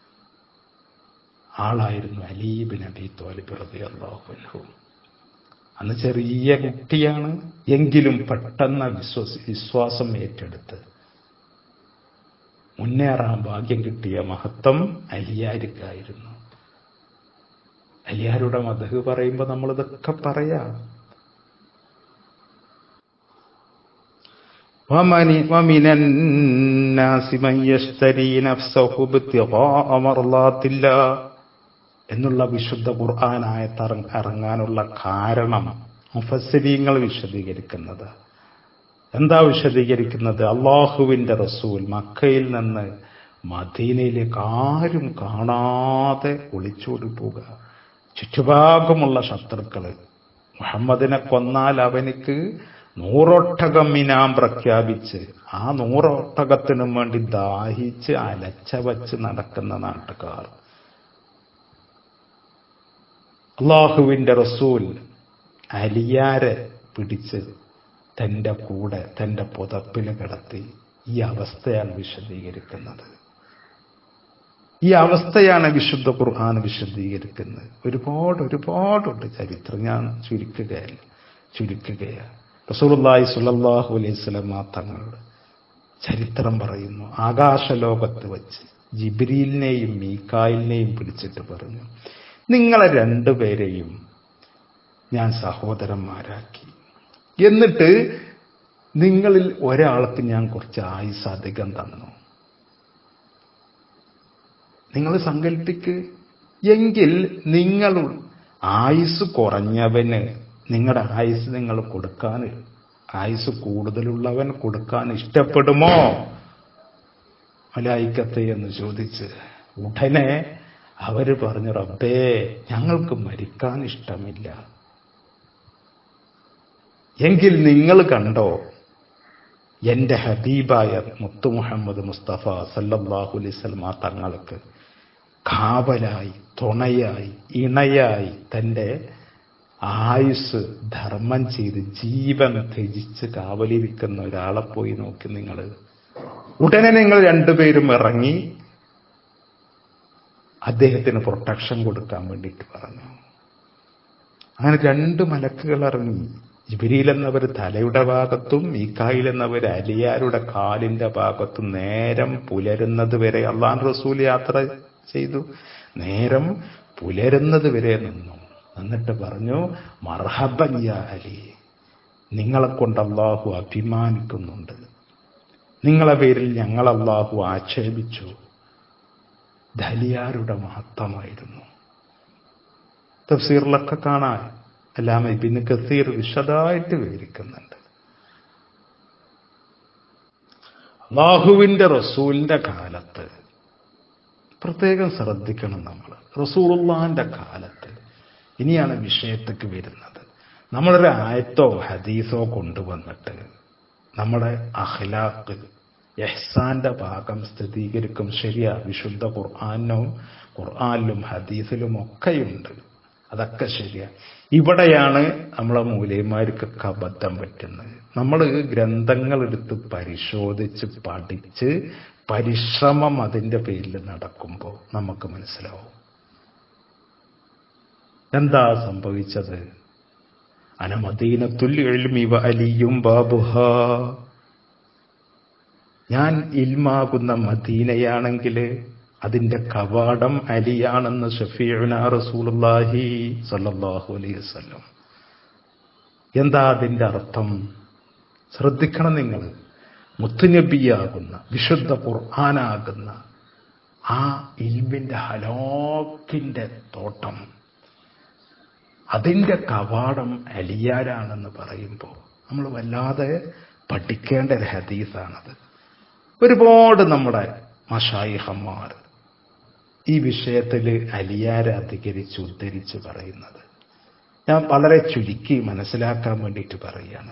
ആളായിരുന്നു അലി ഇബ്നു അബീ ത്വാലിബ് റളിയല്ലാഹു അൻഹു. അന്ന് ചെറിയ കുട്ടിയാണ്, എങ്കിലും പെട്ടെന്ന് വിശ്വസി വിശ്വാസം ഏറ്റെടുത്ത് മുന്നേറാൻ ഭാഗ്യം കിട്ടിയ മഹത്വം അലിയാർക്കായിരുന്നു. അലിയാരുടെ മദ്ഹ് പറയുമ്പോൾ നമ്മൾ ഇതൊക്കെ പറയാം. وَمِنَ النَّاسِ مَن يَشْتَرِي نَفْسَهُ ابْتِغَاءَ مَرْضَاتِ اللَّهِ എന്നുള്ള വിശുദ്ധ ഖുർആൻ ആയത്ത് ഇറങ്ങാനുള്ള കാരണം മുഫസ്സിരീങ്ങൾ വിശദീകരിക്കുന്നത് എന്താ വിശദീകരിക്കുന്നത്? അള്ളാഹുവിന്റെ റസൂൽ മക്കയിൽ നിന്ന് മദീനയിലേക്ക് ആരും കാണാതെ ഒളിച്ചോടി പോവുക. ചുറ്റുഭാഗമുള്ള ശത്രുക്കള് മുഹമ്മദിനെ കൊന്നാൽ അവനിക്ക് നൂറൊട്ടകം ഇനാം പ്രഖ്യാപിച്ച് ആ നൂറൊട്ടകത്തിനും വേണ്ടി ദാഹിച്ച് അലച്ച വച്ച് നടക്കുന്ന നാട്ടുകാർ. അള്ളാഹുവിന്റെ റസൂൽ അലിയാരെ പിടിച്ച് തന്റെ കൂടെ തന്റെ പുതപ്പിൽ കിടത്തി. ഈ അവസ്ഥയാണ് വിശദീകരിക്കുന്നത്. ഈ അവസ്ഥയാണ് വിശുദ്ധ ഖുർആൻ വിശദീകരിക്കുന്നത്. ഒരുപാട് ഒരുപാടുണ്ട് ചരിത്രം, ഞാൻ ചുരുക്കുകയല്ല ചുരുക്കുകയാണ് റസൂലുള്ളാഹി സ്വല്ലല്ലാഹു അലൈഹി വസല്ലം തങ്ങളുടെ ചരിത്രം പറയുന്നു. ആകാശലോകത്ത് വച്ച് ജിബ്രീലിനെയും മീകായിലിനെയും പിടിച്ചിട്ട് പറഞ്ഞു, നിങ്ങളെ രണ്ടുപേരെയും ഞാൻ സഹോദരന്മാരാക്കി, എന്നിട്ട് നിങ്ങളിൽ ഒരാൾക്ക് ഞാൻ കുറച്ച് ആയുസ് അധികം തന്നു. നിങ്ങൾ സങ്കല്പിക്ക്, എങ്കിൽ നിങ്ങൾ ആയുസ് കുറഞ്ഞവന് നിങ്ങളുടെ ആയുസ് നിങ്ങൾ കൊടുക്കാൻ, ആയുസ് കൂടുതലുള്ളവൻ കൊടുക്കാൻ ഇഷ്ടപ്പെടുമോ മലായിക്കത്തെ എന്ന് ചോദിച്ച് ഉടനെ അവര് പറഞ്ഞു, റബ്ബേ, ഞങ്ങൾക്ക് മരിക്കാൻ ഇഷ്ടമില്ല. എങ്കിൽ നിങ്ങൾ കണ്ടോ, എന്റെ ഹബീബായ മുത്തു മുഹമ്മദ് മുസ്തഫ സല്ലല്ലാഹു അലൈഹി വസല്ലം തങ്ങൾക്ക് കാവലായി, തുണയായി, ഇണയായി തന്റെ ആയുസ് ധർമ്മം ചെയ്ത് ജീവൻ ത്യജിച്ച് കാവലിരിക്കുന്ന ഒരാളെ പോയി നോക്കി നിങ്ങൾ. ഉടനെ നിങ്ങൾ രണ്ടുപേരും ഇറങ്ങി അദ്ദേഹത്തിന് പ്രൊട്ടക്ഷൻ കൊടുക്കാൻ വേണ്ടിയിട്ട് പറഞ്ഞു. അങ്ങനെ രണ്ട് മലക്കുകൾ ഇറങ്ങി. ജിബ്രീൽ എന്നവർ തലയുടെ ഭാഗത്തും മീകായിൽ എന്നവർ അലിയാരുടെ കാലിന്റെ ഭാഗത്തും നേരം പുലരുന്നത് വരെ അള്ളാഹു റസൂൽ യാത്ര ചെയ്തു. നേരം പുലരുന്നത് വരെ നിന്നു. എന്നിട്ട് പറഞ്ഞു, മർഹബൻ യാ അലി, നിങ്ങളെ കൊണ്ട് അള്ളാഹു അഭിമാനിക്കുന്നുണ്ട്, നിങ്ങളെ പേരിൽ ഞങ്ങൾ അള്ളാഹു ആക്ഷേപിച്ചു. ധലിയാരുടെ മഹത്വമായിരുന്നു. തഫ്സീറിലൊക്കെ കാണാൻ അല്ലാമ ഇബ്നു കസീർ വിശദമായിട്ട് വിവരിക്കുന്നുണ്ട്. അല്ലാഹുവിന്റെ റസൂലിന്റെ കാലത്ത് പ്രത്യേകം ശ്രദ്ധിക്കണം നമ്മൾ. റസൂലുള്ളാഹിന്റെ കാലത്ത് ഇനിയാണ് വിഷയത്തേക്ക് വരുന്നത്. നമ്മളൊരു ആയത്തോ ഹദീസോ കൊണ്ടുവന്നിട്ട് നമ്മുടെ അഖ്ലാഖ് ഇഹ്സാന്റെ ഭാഗം സ്ഥിരീകരിക്കും. ശരിയാ, വിശുദ്ധ ഖുർആനിലും ഖുർആനിലും ഹദീസിലും ഒക്കെയുണ്ട്, അതൊക്കെ ശരിയാ. ഇവിടെയാണ് നമ്മളെ മൂലയന്മാർക്കൊക്കെ അബദ്ധം പറ്റുന്നത്. നമ്മൾ ഗ്രന്ഥങ്ങൾ എടുത്ത് പരിശോധിച്ച് പഠിച്ച് പരിശ്രമം അതിന്റെ പേരിൽ നടക്കുമ്പോൾ നമുക്ക് മനസ്സിലാവും എന്താ സംഭവിച്ചത്. അന മദീനത്തുൽ ഇൽമി വ അലിയും ബാബുഹാ, ഞാൻ ഇൽമാകുന്ന മദീനയാണെങ്കിൽ അതിന്റെ കവാടം അലിയാണെന്ന് ഷഫീഉനാ റസൂലുള്ളാഹി സ്വല്ലല്ലാഹു അലൈഹി വസല്ലം. എന്താ അതിന്റെ അർത്ഥം? ശ്രദ്ധിക്കണം നിങ്ങൾ. മുത്തുനബിയാകുന്ന വിശുദ്ധ ഖുർആനാകുന്ന ആ ഇൽമിന്റെ ഹലാക്കിന്റെ തോട്ടം, അതിന്റെ കവാടം അലിയാരാണെന്ന് പറയുമ്പോൾ നമ്മൾ വല്ലാതെ പഠിക്കേണ്ട ഒരു ഹദീസാണത്. ഒരുപാട് നമ്മുടെ മശായിഖന്മാർ ഈ വിഷയത്തിൽ അലിയാരെ അധികരിച്ച് ഉദ്ധരിച്ച് പറയുന്നത് ഞാൻ വളരെ ചുരുക്കി മനസ്സിലാക്കാൻ വേണ്ടിയിട്ട് പറയുകയാണ്.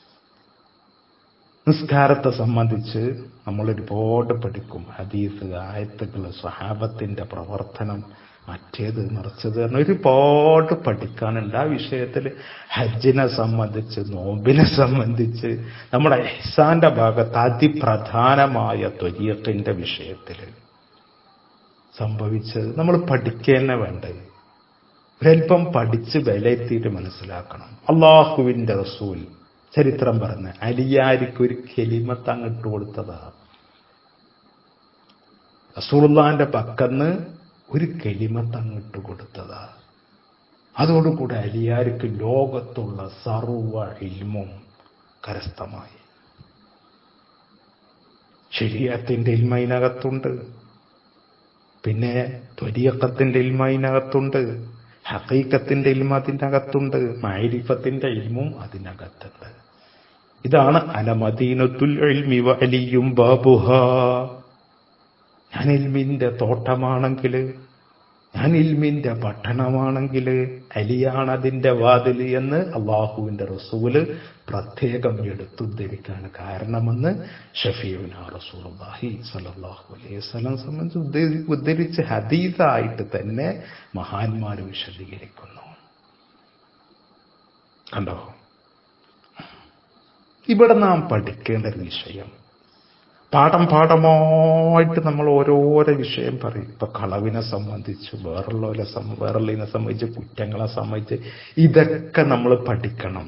നിസ്കാരത്തെ സംബന്ധിച്ച് നമ്മൾ ഒരുപാട് പഠിക്കും. ഹദീസ്, ആയത്തുകൾ, സ്വഹാബത്തിന്റെ പ്രവർത്തനം, മറ്റേത് മറിച്ചത് എന്ന് ഒരുപാട് പഠിക്കാനുണ്ട് ആ വിഷയത്തിൽ. ഹജ്ജിനെ സംബന്ധിച്ച്, നോമ്പിനെ സംബന്ധിച്ച്, നമ്മുടെ ഇഹ്സാന്റെ ഭാഗത്ത് അതിപ്രധാനമായ ത്വരീഖിന്റെ വിഷയത്തിൽ സംഭവിച്ചത് നമ്മൾ പഠിക്കുക വേണ്ടത്. ഒരൽപ്പം പഠിച്ച് വിലയിരുത്തിയിട്ട് മനസ്സിലാക്കണം. അള്ളാഹുവിന്റെ റസൂൽ ചരിത്രം പറഞ്ഞ അലിയാരിക്ക് ഒരു കെലിമത്ത് അങ്ങിട്ട് കൊടുത്തതാ. റസൂലുള്ളാഹിന്റെ പക്കന്ന് ഒരു കെലിമത്ത് അങ്ങിട്ട് കൊടുത്തതാ. അതോടുകൂടെ അലിയാരിക്ക് ലോകത്തുള്ള സർവ്വ ഇൽമും കരസ്ഥമായി. ശരീഅത്തിന്റെ ഇൽമയിനകത്തുണ്ട്, പിന്നെ ത്വരീഖത്തിന്റെ ഇൽമയിനകത്തുണ്ട്, ഹഖീഖത്തിന്റെ ഇൽമ അതിന്റെ അകത്തുണ്ട്, മഅരിഫത്തിന്റെ ഇൽമും അതിനകത്തുണ്ട്. ഇതാണ് അന മദീനത്തുൽ ഇൽമി വ അലിയും ബാബുഹാ. ഞാൻ ഇൽമിന്റെ തോട്ടമാണെങ്കിൽ, ഞാൻ ഇൽമിന്റെ പട്ടണമാണെങ്കിൽ അലിയാണ് അതിന്റെ വാതിൽ എന്ന് അള്ളാഹുവിന്റെ റസൂല് പ്രത്യേകം എടുത്തുദ്ധരിക്കാൻ കാരണമെന്ന് ഷഫീഉനാ റസൂലുള്ളാഹി സ്വല്ലല്ലാഹു അലൈഹി വസല്ലം സംബന്ധിച്ച് ഉദ്ധരിച്ച് ഹദീസായിട്ട് തന്നെ മഹാന്മാർ വിശദീകരിക്കുന്നു. കണ്ടോ, ഇവിടെ നാം പഠിക്കേണ്ട ഒരു വിഷയം, പാഠം പാഠമായിട്ട് നമ്മൾ ഓരോരോ വിഷയം പറയും. ഇപ്പൊ കളവിനെ സംബന്ധിച്ച്, വേറുള്ളവരെ വേറുള്ളതിനെ സംബന്ധിച്ച്, കുറ്റങ്ങളെ സംബന്ധിച്ച്, ഇതൊക്കെ നമ്മൾ പഠിക്കണം.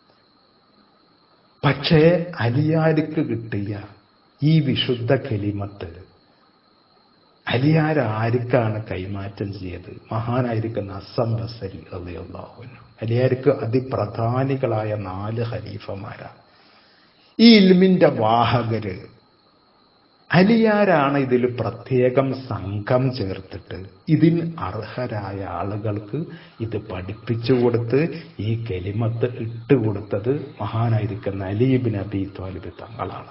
പക്ഷേ അലിയാർക്ക് കിട്ടിയ ഈ വിശുദ്ധ കെലിമത്ത് അലിയാർ ആർക്കാണ് കൈമാറ്റം ചെയ്തത്? മഹാനായിരിക്കുന്ന ഹസ്സൻ ബസരി റളിയല്ലാഹു അൻഹു. അലിയാർക്ക് അതിപ്രധാനികളായ നാല് ഖലീഫമാരാണ്. ഈ ഇൽമിന്റെ വാഹകര് അലിയാരാണ്. ഇതിൽ പ്രത്യേകം സംഘം ചേർത്തിട്ട് ഇതിന് അർഹരായ ആളുകൾക്ക് ഇത് പഠിപ്പിച്ചു കൊടുത്ത് ഈ കെലിമത്ത് ഇട്ടുകൊടുത്തത് മഹാനായിരിക്കുന്ന അലി ഇബ്നു അബീ ത്വാലിബ് തങ്ങളാണ്.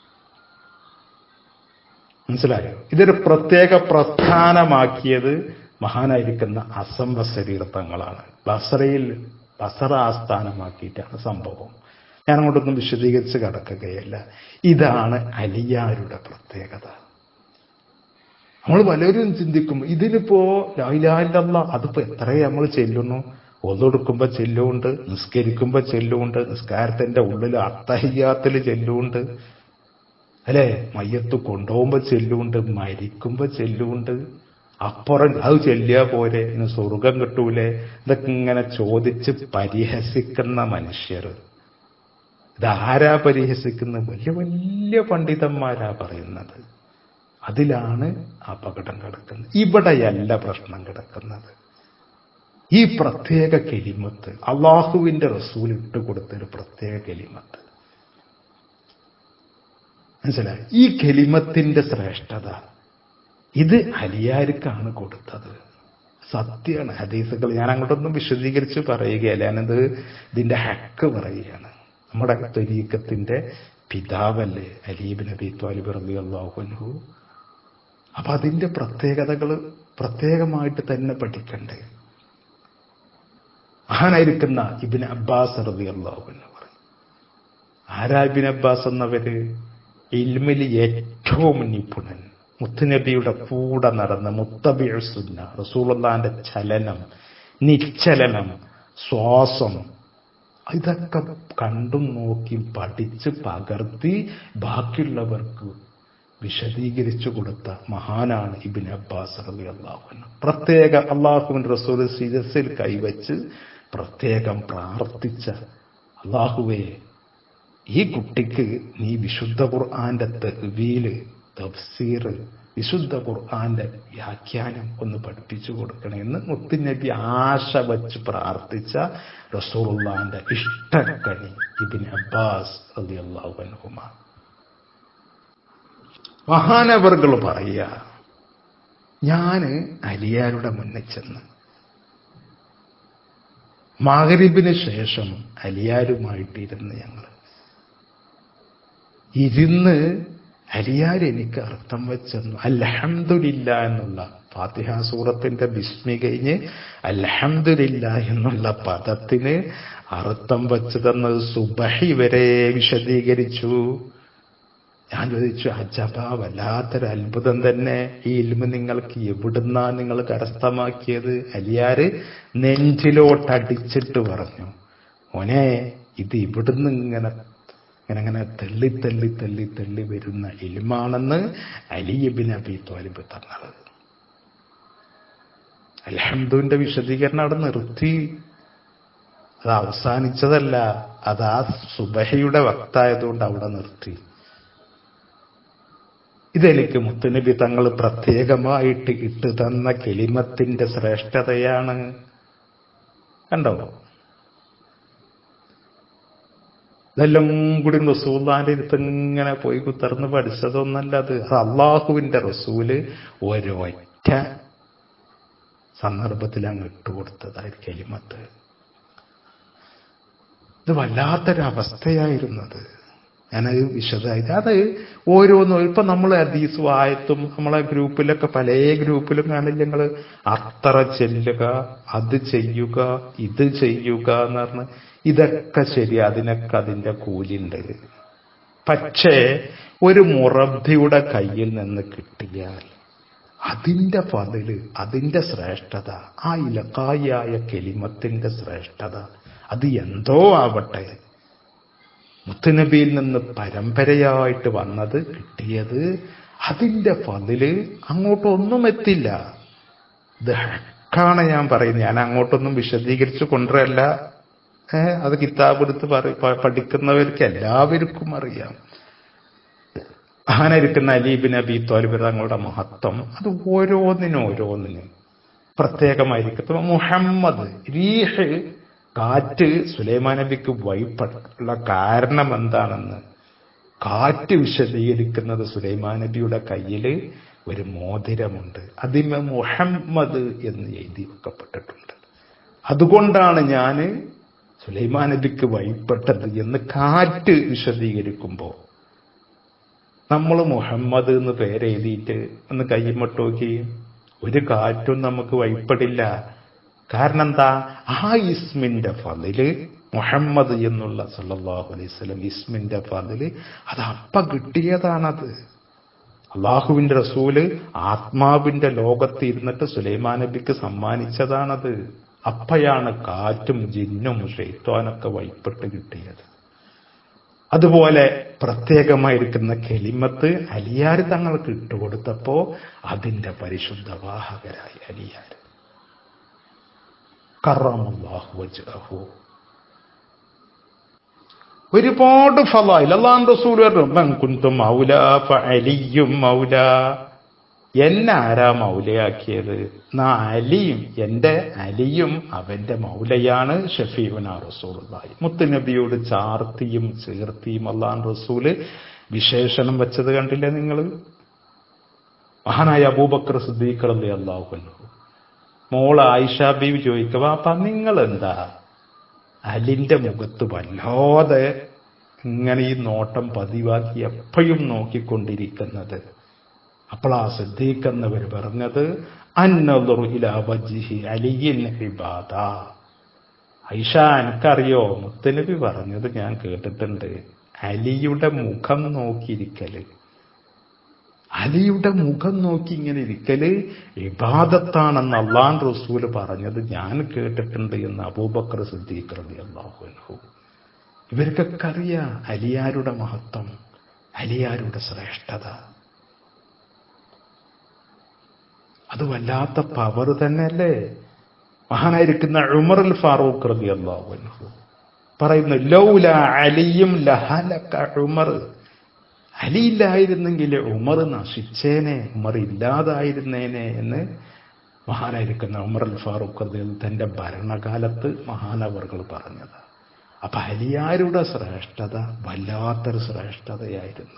മനസ്സിലായോ? ഇതൊരു പ്രത്യേക പ്രസ്ഥാനമാക്കിയത് മഹാനായിരിക്കുന്ന ഹസ്സൻ ബസരി തങ്ങളാണ്. ബസറയിൽ ബസറ ആസ്ഥാനമാക്കിയിട്ടാണ് സംഭവം. ഞാൻ അങ്ങോട്ടൊന്നും വിശദീകരിച്ച് കടക്കുകയല്ല. ഇതാണ് അലിയാരുടെ പ്രത്യേകത. നമ്മൾ പലരും ചിന്തിക്കും, ഇതിനിപ്പോ ലാ ഇലാഹ ഇല്ലല്ലാഹ് അതിപ്പോ എത്രയും നമ്മൾ ചെല്ലുന്നു. ഒന്നെടുക്കുമ്പോ ചെല്ലുണ്ട്, നിസ്കരിക്കുമ്പോ ചെല്ലുണ്ട്, നിസ്കാരത്തിന്റെ ഉള്ളിൽ അത്തഹിയ്യാത്തിൽ ചെല്ലുണ്ട്, അല്ലെ, മയ്യത്ത് കൊണ്ടുപോകുമ്പോ ചെല്ലുണ്ട്, മരിക്കുമ്പോ ചെല്ലുണ്ട്. അപ്പുറം അത് ചെല്ലിയാ പോരെ, ഇന്ന് സ്വർഗം കിട്ടൂലേ? ഇതൊക്കെ ഇങ്ങനെ ചോദിച്ച് പരിഹസിക്കുന്ന മനുഷ്യർ. ഇതാരാ പരിഹസിക്കുന്നത്? വലിയ വലിയ പണ്ഡിതന്മാരാ പറയുന്നത്. അതിലാണ് അപകടം കിടക്കുന്നത്. ഇവിടെയല്ല പ്രശ്നം കിടക്കുന്നത്. ഈ പ്രത്യേക കെലിമത്ത് അള്ളാഹുവിന്റെ റസൂൽ ഇട്ടുകൊടുത്തൊരു പ്രത്യേക കെലിമത്ത്, മനസ്സിലായി? ഈ കെലിമത്തിന്റെ ശ്രേഷ്ഠത ഇത് അലിയാർക്കാണ് കൊടുത്തത്. സത്യമാണ്. ഹദീസുകൾ ഞാൻ അങ്ങോട്ടൊന്നും വിശദീകരിച്ച് പറയുകയല്ല, ഞാനത് ഇതിന്റെ ഹക്ക് പറയുകയാണ്. നമ്മുടെ ത്വരീഖത്തിന്റെ പിതാവല്ലേ അലി ഇബ്നു അബീ ത്വാലിബ് റളിയല്ലാഹു അൻഹു. അപ്പൊ അതിന്റെ പ്രത്യേകതകൾ പ്രത്യേകമായിട്ട് തന്നെ പഠിക്കണ്ടേ. മഹാനായിരിക്കുന്ന ഇബ്നു അബ്ബാസ് റളിയല്ലാഹു അൻഹു പറയും, ആരാ ഇബ്നു അബ്ബാസ് എന്നവര്? ഇൽമിൽ ഏറ്റവും നിപുണൻ, മുത്തുനബിയുടെ കൂടെ നടന്ന മുത്തബിഉ സുന്ന, റസൂലുള്ളാഹിന്റെ ചലനം, നിശ്ചലനം, ശ്വാസം, ഇതൊക്കെ കണ്ടും നോക്കി പഠിച്ച് പകർത്തി ബാക്കിയുള്ളവർക്ക് വിശദീകരിച്ചു കൊടുത്ത മഹാനാണ് ഇബ്നു അബ്ബാസ് റളിയല്ലാഹു അൻഹു. പ്രത്യേക അള്ളാഹുവിന്റെ റസൂൽ ശിരസിൽ കൈവച്ച് പ്രത്യേകം പ്രാർത്ഥിച്ച, അള്ളാഹുവേ ഈ കുട്ടിക്ക് നീ വിശുദ്ധ ഖുർആന്റെ തഅ്വീല്, തഫ്സീർ, വിശുദ്ധ ഖുർആന്റെ വ്യാഖ്യാനം ഒന്ന് പഠിപ്പിച്ചു കൊടുക്കണമെന്ന് മുത്തുനബി ആശ വച്ച് പ്രാർത്ഥിച്ച റസൂലുള്ളാഹിന്റെ ഇഷ്ടക്കണി ഇബ്നു അബ്ബാസ് റളിയല്ലാഹു അൻഹുമാ. മഹാനവർകൾ പറയുക, ഞാന് അലിയാരുടെ മുന്നിൽ ചെന്ന് മഗ്രിബിന് ശേഷം അലിയാരുമായിട്ടിരുന്ന് ഞങ്ങൾ ഇരുന്ന് അലിയാർ എനിക്ക് അർത്ഥം വെച്ചെന്നു അൽഹംദുലില്ലാ എന്നുള്ള ഫാത്തിഹ സൂറത്തിന്റെ ബിസ്മി കഴിഞ്ഞ് അൽഹംദുലില്ലാ എന്നുള്ള പദത്തിന് അർത്ഥം വെച്ചു തന്നത് സുബഹി വരെ വിശദീകരിച്ചു. ഞാൻ ചോദിച്ചു, അജബ, വല്ലാത്തൊരു അത്ഭുതം തന്നെ, ഈ ഇൽമ് നിങ്ങൾക്ക് എവിടുന്നാ നിങ്ങൾ കരസ്ഥമാക്കിയത്? അലിയാര് നെഞ്ചിലോട്ടടിച്ചിട്ട് പറഞ്ഞു, മോനെ ഇത് ഇവിടുന്ന് ഇങ്ങനെ ഇങ്ങനെ അങ്ങനെ തെള്ളി തെള്ളി തെള്ളി തെള്ളി വരുന്ന ഇൽമാണെന്ന് അലി ഇബ്നു അബീ ത്വാലിബ് തന്നത്. അൽഹംദുലിന്റെ വിശദീകരണം അവിടെ നിർത്തി. അത് അവസാനിച്ചതല്ല, അത് ആ സുബഹിയുടെ വക്തായതുകൊണ്ട് അവിടെ നിർത്തി. ഇതെനിക്ക് മുത്തുനബി തങ്ങൾ പ്രത്യേകമായിട്ട് ഇട്ടു തന്ന കെലിമത്തിന്റെ ശ്രേഷ്ഠതയാണ്. കണ്ടോ? ഇതെല്ലാം കൂടി റസൂലുള്ളാഹിന്റെ അടുത്ത് ഇങ്ങനെ പോയി കുത്തർന്ന് പഠിച്ചതൊന്നല്ല. അത് അള്ളാഹുവിന്റെ റസൂല് ഒരൊറ്റ സന്ദർഭത്തിൽ അങ്ങ് ഇട്ടുകൊടുത്തതായി കെലിമത്ത്. ഇത് വല്ലാത്തൊരവസ്ഥയായിരുന്നത്. ഞാനത് വിശദമായിട്ട് അത് ഓരോന്നും ഇപ്പൊ നമ്മൾ ഹദീസും ആയത്തും നമ്മളെ ഗ്രൂപ്പിലൊക്കെ പല ഗ്രൂപ്പിലും കാണില്ല, ഞങ്ങള് അത്ര ചെല്ലുക, അത് ചെയ്യുക, ഇത് ചെയ്യുക എന്ന് പറഞ്ഞ്, ഇതൊക്കെ ശരി, അതിനൊക്കെ അതിന്റെ കൂലിണ്ട്. പക്ഷേ ഒരു മുറബ്ബിയുടെ കയ്യിൽ നിന്ന് കിട്ടിയാൽ അതിന്റെ ഫളില്, അതിന്റെ ശ്രേഷ്ഠത, ആ ഇലക്കായായ കെലിമത്തിന്റെ ശ്രേഷ്ഠത അത് എന്തോ ആവട്ടെ, മുത്തുനബിയിൽ നിന്ന് പരമ്പരയായിട്ട് വന്നത് കിട്ടിയത്, അതിന്റെ ഫളില് അങ്ങോട്ടൊന്നും എത്തില്ല. ഇത് ഹക്കാണ് ഞാൻ പറയുന്നത്. ഞാൻ അങ്ങോട്ടൊന്നും വിശദീകരിച്ചു കൊണ്ടുവരല്ല. ഏഹ് അത് കിതാബ് എടുത്ത് പഠിക്കുന്നവർക്ക് എല്ലാവർക്കും അറിയാം. ആനായിരിക്കുന്ന അലി ഇബ്നു അബീ ത്വാലിബ് തങ്ങളുടെ മഹത്വം അത് ഓരോന്നിനും ഓരോന്നിനും പ്രത്യേകമായിരിക്കും. മുഹമ്മദ് റീഹ്, കാറ്റ് സുലൈമാൻ നബിക്ക് വഴിപ്പെട്ടുള്ള കാരണം എന്താണെന്ന് കാറ്റ് വിശദീകരിക്കുന്നത് സുലൈമാൻ നബിയുടെ കയ്യില് ഒരു മോതിരമുണ്ട്, അതിന് മുഹമ്മദ് എന്ന് എഴുതി വെക്കപ്പെട്ടിട്ടുണ്ട്. അതുകൊണ്ടാണ് ഞാന് സുലൈമാൻ നബിക്ക് വഴിപ്പെട്ടത് എന്ന് കാറ്റ് വിശദീകരിക്കുമ്പോ നമ്മൾ മുഹമ്മദ് എന്ന് പേരെഴുതിയിട്ട് ഒന്ന് കയ്യുമട്ട് നോക്കി, ഒരു കാറ്റും നമുക്ക് വഴിപ്പെടില്ല. കാരണം എന്താ? ആ ഇസ്മിന്റെ ഫളില്, മുഹമ്മദ് എന്നുള്ള സല്ലല്ലാഹു അലൈഹി വസല്ലം ഇസ്മിന്റെ ഫളില് അത് അപ്പ കിട്ടിയതാണത്. അള്ളാഹുവിന്റെ റസൂല് ആത്മാവിന്റെ ലോകത്ത് ഇരുന്നിട്ട് സുലൈമാൻ നബിക്ക് സമ്മാനിച്ചതാണത്. അപ്പയാണ് കാറ്റും ജിന്നും ശൈത്വാനൊക്കെ വഴിപ്പെട്ട് കിട്ടിയത്. അതുപോലെ പ്രത്യേകമായിരിക്കുന്ന കെലിമത്ത് അലിയാർ തങ്ങൾക്ക് ഇട്ടുകൊടുത്തപ്പോ അതിന്റെ പരിശുദ്ധ വാഹകരായി അലിയാർ കറമല്ലാഹു വജ്ഹഹു. ഒരുപാട് ഫളായിൽ അല്ലാഹു റസൂൽ പറഞ്ഞു, മൻ കുന്തും മൗലാ ഫഅലിയും മൗലാ. എന്നെ ആരാ മൗലയാക്കിയത്? നാ അലിയും, എന്റെ അലിയും അവന്റെ മൗലയാണ്. ഷഫീഉനാ റസൂലുള്ളാഹി. മുത്തുനബിയോട് ചാർത്തിയും ചേർത്തിയും അല്ലാഹു റസൂല് വിശേഷണം വെച്ചത് കണ്ടില്ലേ നിങ്ങൾ? മഹാനായ അബൂബക്കർ സിദ്ദീഖ് റളിയല്ലാഹു അൻഹു മോള് ആയിഷ ബീവി ചോദിക്കുക, അപ്പൊ നിങ്ങൾ എന്താ അലിന്റെ മുഖത്ത് വല്ലാതെ ഇങ്ങനെ ഈ നോട്ടം പതിവാക്കി എപ്പോഴും നോക്കിക്കൊണ്ടിരിക്കുന്നത്. അപ്പോൾ ആ സിദ്ദീഖ് എന്നവർ പറഞ്ഞത് അന്നദറു ഇലാ വജ്ഹി അലിയിൻ ഇബാദ. ഐഷ, എനിക്കറിയോ, മുത്തനബി പറഞ്ഞത് ഞാൻ കേട്ടിട്ടുണ്ട്, അലിയുടെ മുഖം നോക്കിയിരിക്കല്, അലിയുടെ മുഖം നോക്കി ഇങ്ങനെ ഇരിക്കല് ഇബാദത്താണെന്ന് അല്ലാഹു റസൂല് പറഞ്ഞത് ഞാൻ കേട്ടിട്ടുണ്ട് എന്ന് അബൂബക്കർ സിദ്ദീഖ് റളിയല്ലാഹു അൻഹു. ഇവർക്കൊക്കെ അറിയാം അലിയാരുടെ മഹത്വം, അലിയാരുടെ ശ്രേഷ്ഠത. അത് വല്ലാത്ത പവർ തന്നെയല്ലേ. മഹാനായിരിക്കുന്ന ഉമർ അൽ ഫാറൂഖ് റളിയല്ലാഹു അൻഹു പറയുന്നു, ലൗല അലിയും ലഹലക ഉമർ. അലി ഇല്ലായിരുന്നെങ്കിൽ ഉമർ നശിച്ചേനെ, ഉമർ ഇല്ലാതായിരുന്നേനെ എന്ന് മഹാനായിരിക്കുന്ന ഉമർ അൽ ഫാറൂഖ് റളിയല്ലാഹു തന്റെ ഭരണകാലത്ത് മഹാനവർകൾ പറഞ്ഞത്. അപ്പൊ അലിയാരുടെ ശ്രേഷ്ഠത വല്ലാത്തൊരു ശ്രേഷ്ഠതയായിരുന്നു.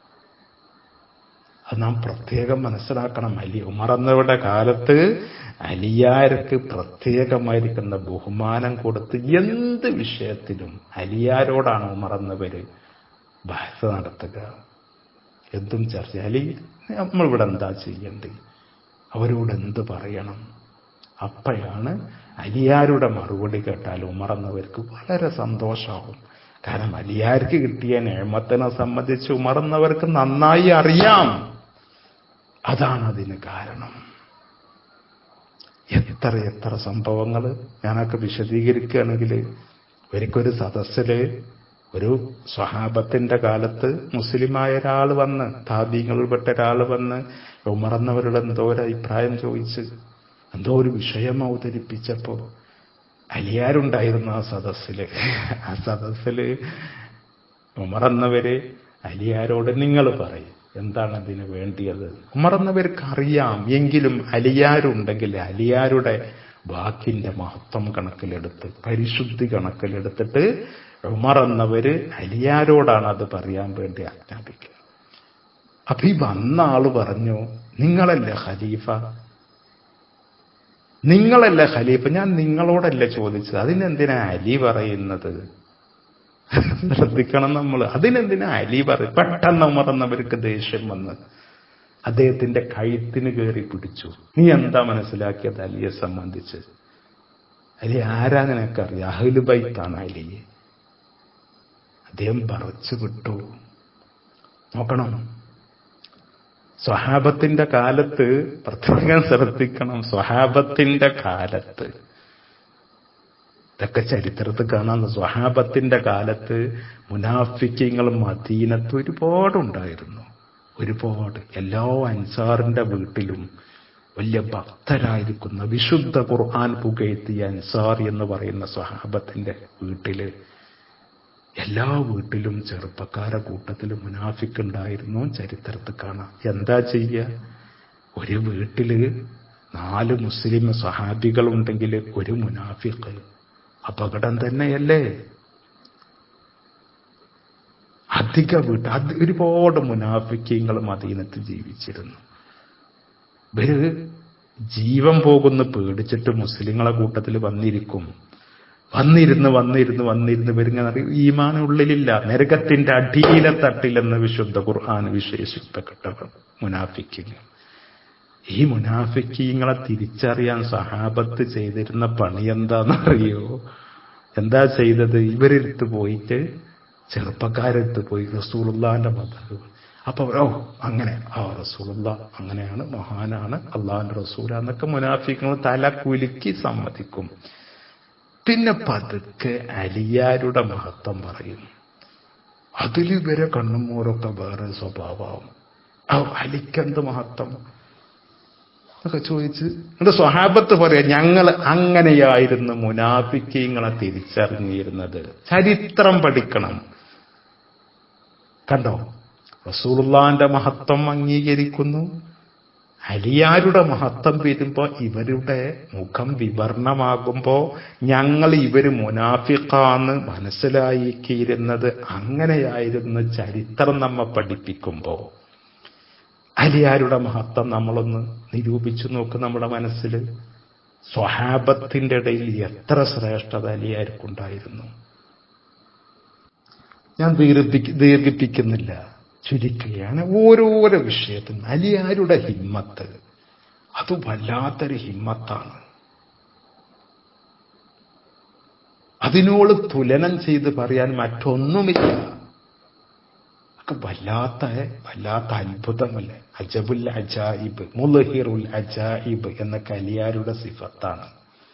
അത് നാം പ്രത്യേകം മനസ്സിലാക്കണം. അലി ഉമർ എന്നവരുടെ കാലത്ത് അലിയാർക്ക് പ്രത്യേകമായിരിക്കുന്ന ബഹുമാനം കൊടുത്ത് എന്ത് വിഷയത്തിലും അലിയാരോടാണ് ഉമർ എന്നവര് ബഹസ് നടത്തുക, എന്തും ചർച്ച. അലി നമ്മളിവിടെ എന്താ ചെയ്യേണ്ടത്, അവരോട് എന്ത് പറയണം. അപ്പോഴാണ് അലിയാരുടെ മറുപടി കേട്ടാൽ ഉമർ എന്നവർക്ക് വളരെ സന്തോഷമാവും. കാരണം അലിയാർക്ക് കിട്ടിയ നിഅമത്തിനെ സംബന്ധിച്ച് ഉമർ എന്നവർക്ക് നന്നായി അറിയാം. അതാണ് അതിന് കാരണം. എത്ര എത്ര സംഭവങ്ങൾ ഞാനൊക്കെ വിശദീകരിക്കുകയാണെങ്കിൽ, ഒരിക്കൊരു സദസ്സില് ഒരു സ്വഹാബത്തിന്റെ കാലത്ത് മുസ്ലിമായ ഒരാൾ വന്ന്, താബീങ്ങളിൽപ്പെട്ട ഒരാൾ വന്ന് ഉമർ എന്നവരുടെ എന്തോ ഒരു അഭിപ്രായം ചോദിച്ച് എന്തോ ഒരു വിഷയം അവതരിപ്പിച്ചപ്പോ അലിയാരുണ്ടായിരുന്നു ആ സദസ്സില്. ആ സദസ്സില് ഉമർ എന്നവര് അലിയാരോട് നിങ്ങൾ പറയും എന്താണ് അതിന് വേണ്ടിയത്. ഉമർ എന്നവർക്ക് അറിയാം, എങ്കിലും അലിയാരുണ്ടെങ്കിൽ അലിയാരുടെ വാക്കിന്റെ മഹത്വം കണക്കിലെടുത്ത്, പരിശുദ്ധി കണക്കിലെടുത്തിട്ട് ഉമർ എന്നവര് അലിയാരോടാണ് അത് പറയാൻ വേണ്ടി ആജ്ഞാപിക്കുക. അപ്പൊ ഈ വന്ന ആള് പറഞ്ഞു, നിങ്ങളല്ലേ ഖലീഫ, നിങ്ങളല്ലേ ഖലീഫ, ഞാൻ നിങ്ങളോടല്ലേ ചോദിച്ചത്, അതിനെന്തിനാ അലി പറയുന്നത്? ശ്രദ്ധിക്കണം നമ്മൾ. അതിനെന്തിനാ അലി പറയും? പെട്ടെന്ന് ഉമർ എന്നവർക്ക് ദേഷ്യം വന്ന് അദ്ദേഹത്തിന്റെ കഴുത്തിന് കയറി പിടിച്ചു. നീ എന്താ മനസ്സിലാക്കിയത് അലിയെ സംബന്ധിച്ച്? അലി ആരാ നിനക്കറിയാം? അഹ്ലു ബൈത്താണ് അലി. അദ്ദേഹം പറിച്ചു വിട്ടു. നോക്കണം, സ്വഹാബത്തിന്റെ കാലത്ത് പ്രത്യേകം ശ്രദ്ധിക്കണം. സ്വഹാബത്തിന്റെ കാലത്ത് ഇതൊക്കെ ചരിത്രത്തിൽ കാണാൻ, സ്വഹാബത്തിന്റെ കാലത്ത് മുനാഫിക്കീങ്ങൾ മദീനത്ത് ഒരുപാടുണ്ടായിരുന്നു. ഒരുപാട്. എല്ലാ അൻസാറിന്റെ വീട്ടിലും വലിയ ഭക്തരായിരിക്കുന്ന വിശുദ്ധ ഖുർആൻ പുകഴ്ത്തിയ അൻസാർ എന്ന് പറയുന്ന സ്വഹാബത്തിന്റെ വീട്ടില്, എല്ലാ വീട്ടിലും ചെറുപ്പക്കാരെ കൂട്ടത്തിൽ മുനാഫിക്കുണ്ടായിരുന്നു. ചരിത്രത്തിൽ കാണാം. എന്താ ചെയ്യുക? ഒരു വീട്ടില് നാല് മുസ്ലിം സ്വഹാബികളുണ്ടെങ്കിൽ ഒരു മുനാഫിക്ക്, അപകടം തന്നെയല്ലേ? അധിക വീട്ട് അത് ഒരുപാട് മുനാഫിക്കീങ്ങൾ മദീനത്ത് ജീവിച്ചിരുന്നു. ഇവര് ജീവൻ പോകുന്ന പേടിച്ചിട്ട് മുസ്ലിങ്ങളെ കൂട്ടത്തിൽ വന്നിരിക്കും. വന്നിരുന്ന് വന്നിരുന്ന് വന്നിരുന്ന് വരുന്ന ഈമാൻ ഉള്ളിലില്ല, നരകത്തിന്റെ അടിയിലെ തട്ടിലെന്ന് വിശുദ്ധ ഖുർആൻ വിശേഷിപ്പിക്കപ്പെട്ട മുനാഫിക്കീങ്ങൾ. ഈ മുനാഫിക്കീങ്ങളെ തിരിച്ചറിയാൻ സഹാബത്ത് ചെയ്തിരുന്ന പണി എന്താണെന്നറിയോ? എന്താ ചെയ്തത്? ഇവരെടുത്ത് പോയിട്ട് ചെറുപ്പക്കാരെടുത്ത് പോയി റസൂലുള്ളാഹിന്റെ മതം. അപ്പൊ ഓ അങ്ങനെ ആ റസൂലുള്ള അങ്ങനെയാണ്, മഹാനാണ്, അള്ളാഹിന്റെ റസൂലാന്നൊക്കെ മുനാഫിക്കുകൾ തല കുലുക്കി സമ്മതിക്കും. പിന്നെ പതുക്കെ അലിയാരുടെ മഹത്വം പറയും. അതിൽ ഇവരെ കണ്ണുമൂറൊക്കെ വേറെ സ്വഭാവമാവും. ആ അലിക്കെന്ത് മഹത്വം ഒക്കെ ചോദിച്ച് എന്റെ സ്വഹാബത്ത് പറയാ, ഞങ്ങൾ അങ്ങനെയായിരുന്നു മുനാഫിക്കീങ്ങളെ തിരിച്ചറിഞ്ഞിരുന്നത്. ചരിത്രം പഠിക്കണം. കണ്ടോ, റസൂലുള്ളാഹിന്റെ മഹത്വം അംഗീകരിക്കുന്നു, അലിയാരുടെ മഹത്വം വരുമ്പോ ഇവരുടെ മുഖം വിവർണമാകുമ്പോ ഞങ്ങൾ ഇവര് മുനാഫിഖാന്ന് മനസ്സിലാക്കിയിരുന്നത് അങ്ങനെയായിരുന്നു ചരിത്രം നമ്മെ പഠിപ്പിക്കുമ്പോ, അലിയാരുടെ മഹത്വം നമ്മളൊന്ന് നിരൂപിച്ചു നോക്ക് നമ്മുടെ മനസ്സിൽ. സ്വഹാബത്തിന്റെ ഇടയിൽ എത്ര ശ്രേഷ്ഠത അലിയാർക്കുണ്ടായിരുന്നു. ഞാൻ ദീർഘിപ്പി ദീർഘിപ്പിക്കുന്നില്ല ചുരുക്കുകയാണ്. ഓരോരോ വിഷയത്തിനും അലിയാരുടെ ഹിമ്മത്ത് അത് വല്ലാത്തൊരു ഹിമ്മത്താണ്. അതിനോട് തുലനം ചെയ്ത് പറയാൻ മറ്റൊന്നുമില്ല. വല്ലാത്ത വല്ലാത്ത അത്ഭുതമല്ലേ. അജബുൽ അജായിബ്, മുൽഹിറുൽ അജായിബ് എന്നൊക്കെ അലിയാരുടെ സിഫത്താണ്.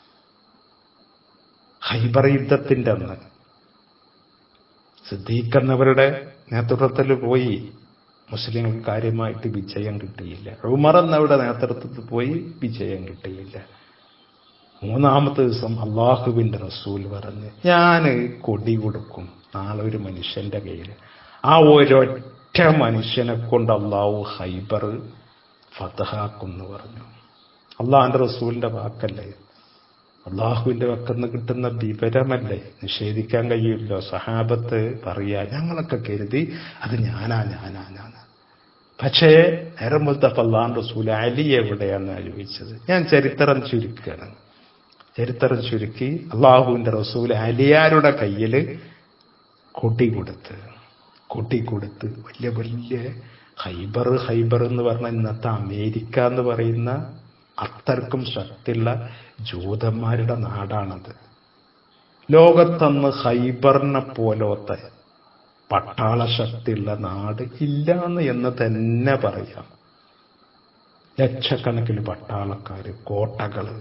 ഖൈബർ യുദ്ധത്തിന്റെ അന്ന് സിദ്ദീഖ് എന്നവരുടെ നേതൃത്വത്തിൽ പോയി മുസ്ലിങ്ങൾക്ക് കാര്യമായിട്ട് വിജയം കിട്ടിയില്ല. ഉമർ എന്നവരുടെ നേതൃത്വത്തിൽ പോയി വിജയം കിട്ടിയില്ല. മൂന്നാമത്തെ ദിവസം അള്ളാഹുവിന്റെ റസൂൽ പറഞ്ഞ്, ഞാൻ കൊടി കൊടുക്കും നാളെ ഒരു മനുഷ്യന്റെ കയ്യിൽ. ആ ഒരൊറ്റ മനുഷ്യനെ കൊണ്ട് അള്ളാഹു ഖൈബർ ഫതഹാക്കുന്നു പറഞ്ഞു. അള്ളാഹിന്റെ റസൂലിന്റെ വാക്കല്ലേ, അള്ളാഹുവിന്റെ വക്കന്ന് കിട്ടുന്ന വിവരമല്ലേ, നിഷേധിക്കാൻ കഴിയില്ലോ. സഹാബത്ത് പറയാ, ഞങ്ങളൊക്കെ കരുതി അത് ഞാനാ ഞാനാ ഞാനാ പക്ഷേ നേരം പോലത്തെ അള്ളാഹിന്റെ റസൂൽ അലി എവിടെയാന്ന് ചോദിച്ചത്. ഞാൻ ചരിത്രം ചുരുക്കുകയാണ്. ചരിത്രം ചുരുക്കി അള്ളാഹുവിന്റെ റസൂൽ അലിയാരുടെ കയ്യിൽ കൊടി കൊടുത്ത് കൊടി കൊടുത്ത് വലിയ വലിയ ഖൈബർ ഖൈബർ എന്ന് പറഞ്ഞ ഇന്നത്തെ അമേരിക്ക എന്ന് പറയുന്ന അത്രക്കും ശക്തിയുള്ള ജൂതന്മാരുടെ നാടാണത്. ലോകത്തന്ന് ഖൈബറിനെ പോലത്തെ പട്ടാള ശക്തിയുള്ള നാട് ഇല്ലാന്ന് എന്ന് തന്നെ പറയാം. ലക്ഷക്കണക്കിന് പട്ടാളക്കാര്, കോട്ടകള്,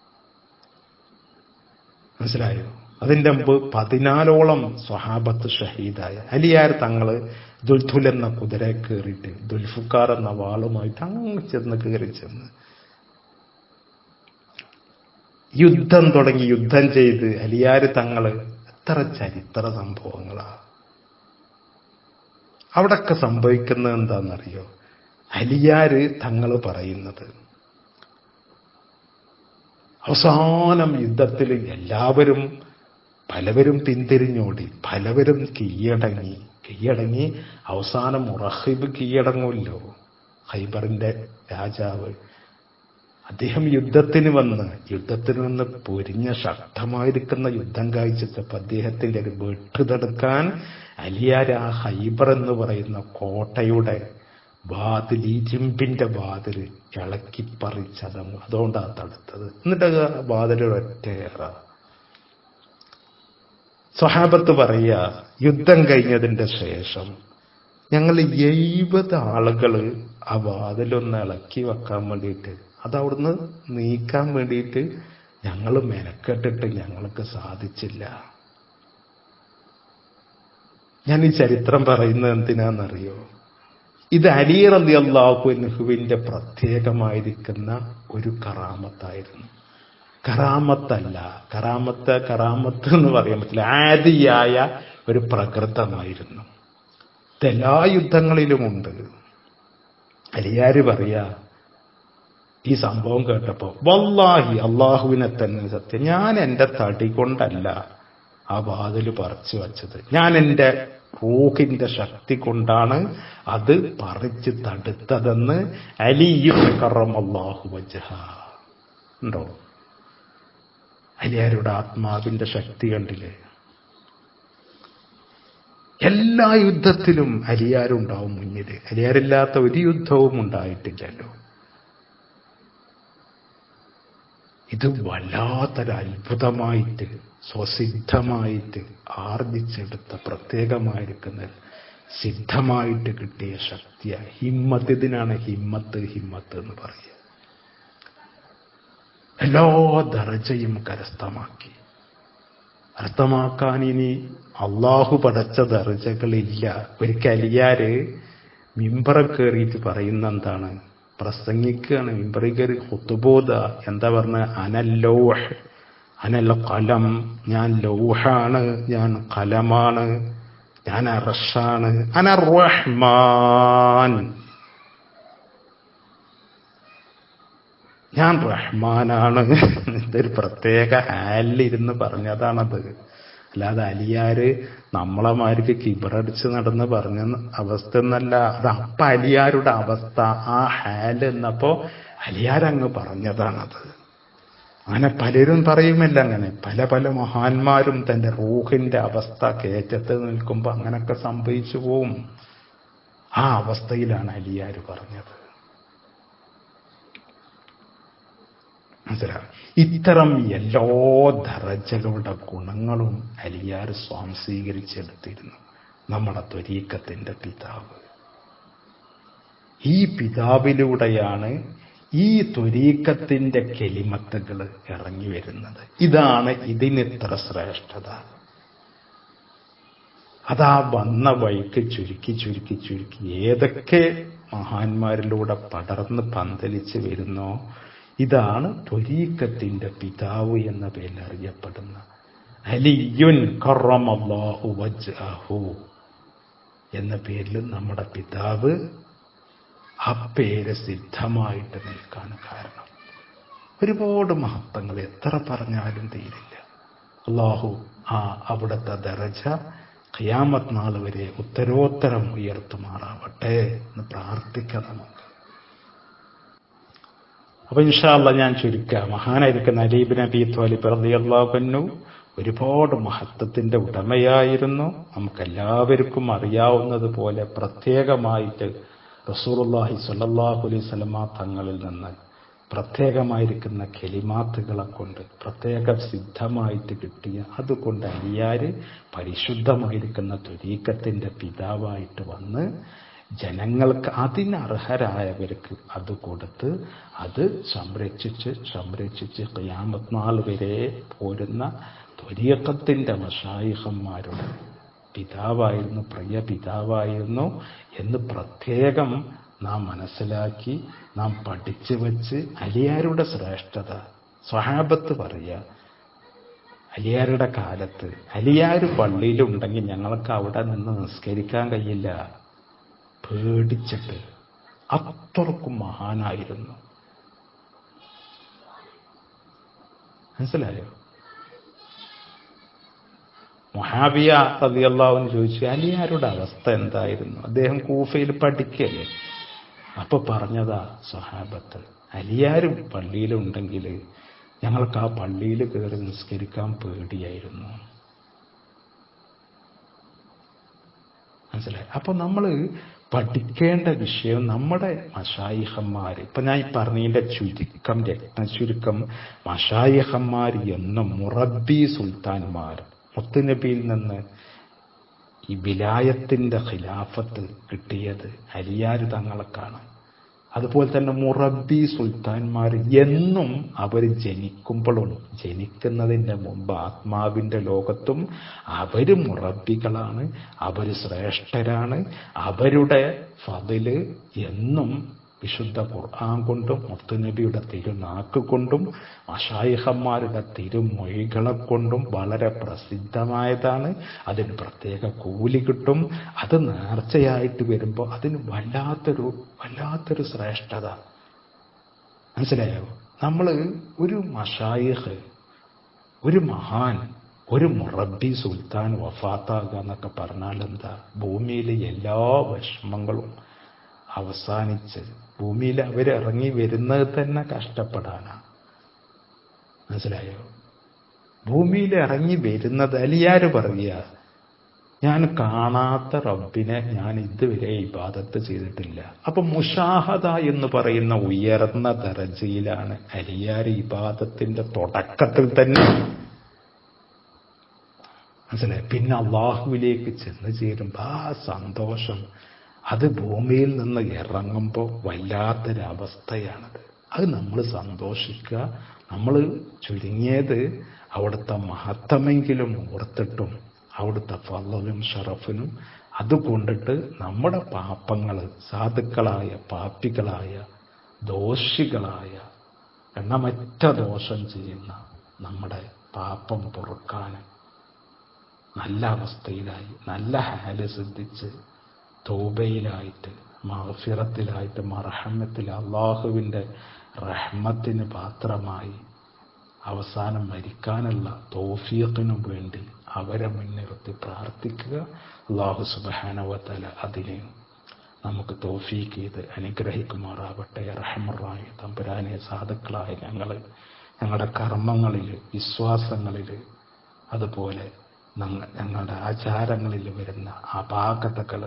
മനസ്സിലായോ? അതിന്റെ മുമ്പ് പതിനാലോളം സ്വഹാബത്ത് ഷഹീദായ അലിയാർ തങ്ങള് ദുൽഫുൽ എന്ന കുതിര കയറിയിട്ട് ദുൽഫുക്കാർ എന്ന വാളുമായിട്ട് അങ്ങ് ചെന്ന് കയറി ചെന്ന് യുദ്ധം തുടങ്ങി. യുദ്ധം ചെയ്ത് അലിയാർ തങ്ങള് എത്ര ചരിത്ര സംഭവങ്ങളാ അവിടൊക്കെ സംഭവിക്കുന്നത്. എന്താണെന്നറിയോ? അലിയാര് തങ്ങള് പറയുന്നത് അവസാനം യുദ്ധത്തിൽ എല്ലാവരും പലവരും പിന്തിരിഞ്ഞോടി, പലവരും കീഴടങ്ങി കീഴടങ്ങി അവസാനം മുറഹിബ് കീഴടങ്ങുമല്ലോ, ഖൈബറിന്റെ രാജാവ്. അദ്ദേഹം യുദ്ധത്തിന് വന്ന് യുദ്ധത്തിന് വന്ന് പൊരിഞ്ഞ ശക്തമായിരിക്കുന്ന യുദ്ധം കാഴ്ചപ്പോ അദ്ദേഹത്തിന്റെ ഒരു വെട്ടുതെടുക്കാൻ അലിയാർ ആ ഖൈബർ എന്ന് പറയുന്ന കോട്ടയുടെ വാതിൽ, ഇരുമ്പിന്റെ വാതിൽ ഇളക്കിപ്പറിച്ചതങ്ങ്, അതുകൊണ്ടാ തടുത്തത്. എന്നിട്ട് വാതിലൊരൊറ്റയേറ. സ്വഹാബത്ത് പറയാ, യുദ്ധം കഴിഞ്ഞതിന്റെ ശേഷം ഞങ്ങൾ എഴുപത് ആളുകള് ആ വാതിലൊന്ന് ഇളക്കി വെക്കാൻ വേണ്ടിയിട്ട്, അതവിടുന്ന് നീക്കാൻ വേണ്ടിയിട്ട് ഞങ്ങൾ മെനക്കെട്ടിട്ട് ഞങ്ങൾക്ക് സാധിച്ചില്ല. ഞാൻ ഈ ചരിത്രം പറയുന്നത് എന്തിനാണെന്നറിയോ? ഇത് അലി റളിയല്ലാഹു അൻഹുവിന്റെ പ്രത്യേകമായിരിക്കുന്ന ഒരു കറാമത്തായിരുന്നു. കറാമത്തല്ല, കറാമത്ത് കറാമത്ത് എന്ന് പറയാൻ പറ്റില്ല, ആദിയായ ഒരു പ്രകൃതമായിരുന്നു. ഇതെല്ലാ യുദ്ധങ്ങളിലുമുണ്ട്. അലിയാര് പറയാ, ഈ സംഭവം കേട്ടപ്പോ, വല്ലാഹി അള്ളാഹുവിനെ തന്നെ സത്യം, ഞാൻ എന്റെ തടി കൊണ്ടല്ല ആ വാതില് പറിച്ചു വച്ചത്, ഞാൻ എന്റെ റൂഹിന്റെ ശക്തി കൊണ്ടാണ് അത് പറിച്ച് തടുത്തതെന്ന് അലിയു കറമല്ലാഹു വജ്ഹ. ഉണ്ടോ? അലിയാരുടെ ആത്മാവിന്റെ ശക്തി കണ്ടില്ലേ? എല്ലാ യുദ്ധത്തിലും അലിയാരുണ്ടാവും മുന്നില്. അലിയാരില്ലാത്ത ഒരു യുദ്ധവും ഉണ്ടായിട്ടില്ലല്ലോ. ഇത് വല്ലാത്തൊരു അത്ഭുതമായിട്ട് സ്വസിദ്ധമായിട്ട് ആർജിച്ചെടുത്ത പ്രത്യേകമായിരിക്കുന്ന സിദ്ധമായിട്ട് കിട്ടിയ ശക്തിയ ഹിമ്മത്ത്. ഇതിനാണ് ഹിമ്മത്ത് ഹിമ്മത്ത് എന്ന് പറയുക. എല്ലാ ദർജയും കരസ്ഥമാക്കി. അർത്ഥമാക്കാൻ ഇനി അള്ളാഹു പടച്ച ദർജകളില്ല. ഒരിക്കൽ അലിയാര് മിമ്പറ് കയറിയിട്ട് പറയുന്ന എന്താണ്? പ്രസംഗിക്കുകയാണ്. മിമ്പറിൽ കയറി ഖുതുബോദ. എന്താ പറഞ്ഞ? അനൽ ലൗഹ്, അനൽ ഖലം, ഞാൻ ലൗഹാണ്, ഞാൻ ഖലമാണ്, ഞാൻ അർശാണ്, അനർ റഹ്മാൻ, ഞാൻ റഹ്മാനാണ്. ഇതൊരു പ്രത്യേക ഹാലിലിരുന്ന് പറഞ്ഞതാണത്. അല്ലാതെ അലിയാര് നമ്മളമാർക്ക് കിബറടിച്ച് നടന്ന് പറഞ്ഞ അവസ്ഥ എന്നല്ല. അത് അപ്പ അലിയാരുടെ അവസ്ഥ, ആ ഹാല് എന്നപ്പോ അലിയാരങ്ങ് പറഞ്ഞതാണത്. അങ്ങനെ പലരും പറയുമല്ല, അങ്ങനെ പല പല മഹാന്മാരും തന്റെ റൂഹിന്റെ അവസ്ഥ കയറ്റത്ത് നിൽക്കുമ്പോൾ അങ്ങനൊക്കെ സംഭവിച്ചു പോവും. ആ അവസ്ഥയിലാണ് അലിയാർ പറഞ്ഞത്. മനസ്സിലാവും. ഇത്തരം എല്ലാ ദറജകളുടെ ഗുണങ്ങളും അലിയാർ സ്വാംശീകരിച്ചെടുത്തിരുന്നു നമ്മുടെ ത്വരീഖത്തിന്റെ പിതാവ്. ഈ പിതാവിലൂടെയാണ് ഈ ത്വരീഖത്തിന്റെ കെലിമത്തുകൾ ഇറങ്ങി വരുന്നത്. ഇതാണ് ഇതിനിത്ര ശ്രേഷ്ഠത. അതാ വന്ന വഴിക്ക് ചുരുക്കി ചുരുക്കി ചുരുക്കി ഏതൊക്കെ മഹാന്മാരിലൂടെ പടർന്ന് പന്തലിച്ച് വരുന്നോ, ഇതാണ് ത്വരീഖത്തിന്റെ പിതാവ് എന്ന പേരിൽ അറിയപ്പെടുന്ന അലിയുൻ കറമല്ലാഹു വജ്ഹഹു എന്ന പേരിൽ നമ്മുടെ പിതാവ് ആ പേര് സിദ്ധമായിട്ട് നിൽക്കാൻ കാരണം. ഒരുപാട് മഹത്വങ്ങൾ എത്ര പറഞ്ഞാലും തീരില്ല. അല്ലാഹു ആ അവിടുത്തെ ദറജ ഖിയാമത്ത് നാൾ വരെ ഉത്തരോത്തരം ഉയർത്തുമാറാവട്ടെ എന്ന് പ്രാർത്ഥിക്കാം നമുക്ക്. അപ്പൊ ഇൻഷാ അല്ലാഹ് ഞാൻ ചുരുക്കാം. മഹാനായിരിക്കുന്ന അലി ഇബ്നു അബീ ത്വാലിബ് റളിയല്ലാഹു അൻഹു ഒരുപാട് മഹത്വത്തിന്റെ ഉടമയായിരുന്നു. നമുക്കെല്ലാവർക്കും അറിയാവുന്നതുപോലെ പ്രത്യേകമായിട്ട് റസൂലുള്ളാഹി സ്വല്ലല്ലാഹു അലൈഹി വസല്ലമ തങ്ങളിൽ നിന്ന് പ്രത്യേകമായിരിക്കുന്ന കെലിമാത്തുകളെ കൊണ്ട് പ്രത്യേക സിദ്ധമായിട്ട് കിട്ടിയ അതുകൊണ്ട് അലിയാര് പരിശുദ്ധമായിരിക്കുന്ന ത്വരീഖത്തിന്റെ പിതാവായിട്ട് വന്ന് ജനങ്ങൾക്ക് അതിനർഹരായവർക്ക് അത് കൊടുത്ത് അത് സംരക്ഷിച്ച് സംരക്ഷിച്ച് ഖിയാമത്ത് നാൾ വരെ പോരുന്ന ത്വരീഖത്തിന്റെ മശായിഖന്മാരുടെ പിതാവായിരുന്നു, പ്രിയ പിതാവായിരുന്നു എന്ന് പ്രത്യേകം നാം മനസ്സിലാക്കി നാം പഠിച്ചു വെച്ച് അലിയാരുടെ ശ്രേഷ്ഠത സ്വഹാബത്ത് പറയുക. അലിയാരുടെ കാലത്ത് അലിയാർ പള്ളിയിലുണ്ടെങ്കിൽ ഞങ്ങൾക്ക് അവിടെ നിന്ന് നിസ്കരിക്കാൻ കഴിയില്ല, പേടിച്ചിട്ട്. അത്രക്കും മഹാനായിരുന്നു. മനസ്സിലായോ? മുആവിയ റളിയല്ലാഹു അൻഹു ചോദിച്ചു, അലിയാരുടെ അവസ്ഥ എന്തായിരുന്നു? അദ്ദേഹം കൂഫയിൽ പഠിക്കല്ലേ. അപ്പൊ പറഞ്ഞതാ സ്വഹാബത്ത്, അലിയാരും പള്ളിയിലുണ്ടെങ്കിൽ ഞങ്ങൾക്ക് ആ പള്ളിയിൽ കയറി നിസ്കരിക്കാൻ പേടിയായിരുന്നു. മനസ്സിലായി? അപ്പൊ നമ്മൾ പഠിക്കേണ്ട വിഷയം നമ്മുടെ മശായിഖന്മാർ, ഇപ്പൊ ഞാൻ ഈ പറഞ്ഞതിന്റെ ചുരുക്കം രത്ന ചുരുക്കം, മശായിഖന്മാർ എന്നും മുറബ്ബി സുൽത്താൻമാർ, മുത്തുനബിയിൽ നിന്ന് ഈ വിലായത്തിന്റെ ഖിലാഫത്ത് കിട്ടിയത് അലിയാർ തങ്ങൾക്കാണ്. അതുപോലെ തന്നെ മുറബ്ബി സുൽത്താൻമാർ എന്നും അവർ ജനിക്കുമ്പോഴും ജനിക്കുന്നതിന്റെ മുമ്പ് ആത്മാവിന്റെ ലോകത്തും അവര് മുറബ്ബികളാണ്, അവര് ശ്രേഷ്ഠരാണ്. അവരുടെ ഫളില് എന്നും വിശുദ്ധ ഖുർആൻ കൊണ്ടും മുത്തുനബിയുടെ തിരുനാക്ക് കൊണ്ടും മശായിഖന്മാരുടെ തിരുമൊഴികളെ കൊണ്ടും വളരെ പ്രസിദ്ധമായതാണ്. അതിന് പ്രത്യേക കൂലി കിട്ടും. അത് നേർച്ചയായിട്ട് വരുമ്പോൾ അതിന് വല്ലാത്തൊരു വല്ലാത്തൊരു ശ്രേഷ്ഠത. മനസ്സിലായോ? നമ്മൾ ഒരു മശായിഖ്, ഒരു മഹാൻ, ഒരു മുറബ്ബി സുൽത്താൻ വഫാത്താകുക എന്നൊക്കെ പറഞ്ഞാൽ എന്താ? ഭൂമിയിലെ എല്ലാ വിഷമങ്ങളും അവസാനിച്ച് ഭൂമിയിൽ അവരിറങ്ങി വരുന്നത് തന്നെ കഷ്ടപ്പെടാനാണ്. മനസ്സിലായോ? ഭൂമിയിൽ ഇറങ്ങി വരുന്നത് അലിയാര് പറയുക, ഞാൻ കാണാത്ത റബ്ബിനെ ഞാൻ ഇതുവരെ ഇബാദത്ത് ചെയ്തിട്ടില്ല. അപ്പൊ മുഷാഹദ എന്ന് പറയുന്ന ഉയർന്ന ദറജയിലാണ് അലിയാർ ഇബാദത്തിന്റെ തുടക്കത്തിൽ തന്നെ. മനസ്സിലായി? പിന്നെ അള്ളാഹുവിലേക്ക് ചെന്ന് ചേരുമ്പോ ആ സന്തോഷം, അത് ഭൂമിയിൽ നിന്ന് ഇറങ്ങുമ്പോൾ വല്ലാത്തൊരവസ്ഥയാണത്. അത് നമ്മൾ സന്തോഷിക്കുക. നമ്മൾ ചുരുങ്ങിയത് അവിടുത്തെ മഹത്വമെങ്കിലും ഓർത്തിട്ടും അവിടുത്തെ ഫളലും ഷറഫിനും അതുകൊണ്ടിട്ട് നമ്മുടെ പാപങ്ങൾ, സാധുക്കളായ പാപികളായ ദോഷികളായ എണ്ണമറ്റ ദോഷം ചെയ്യുന്ന നമ്മുടെ പാപം പൊറുക്കാൻ നല്ല അവസ്ഥയിലായി നല്ല ഹാല് സിദ്ധിച്ച് തൗബയിലായിട്ട് മഗ്ഫിറത്തിലായിട്ട് മർഹമത്തിൽ അള്ളാഹുവിൻ്റെ റഹ്മത്തിന് പാത്രമായി അവസാനം മരിക്കാനുള്ള തൗഫീഖിനു വേണ്ടി അവരെ മുൻനിർത്തി പ്രാർത്ഥിക്കുക. അള്ളാഹു സുബ്ഹാനഹു വ തആല അതിനെ നമുക്ക് തൗഫീഖ് ചെയ്ത് അനുഗ്രഹിക്കുമാറാവട്ടെ. റഹ്മറായ തമ്പുരാനെ, സാധുക്കളായ ഞങ്ങൾ ഞങ്ങളുടെ കർമ്മങ്ങളിൽ, വിശ്വാസങ്ങളിൽ, അതുപോലെ ഞങ്ങളുടെ ആചാരങ്ങളിൽ വരുന്ന അപാകതകൾ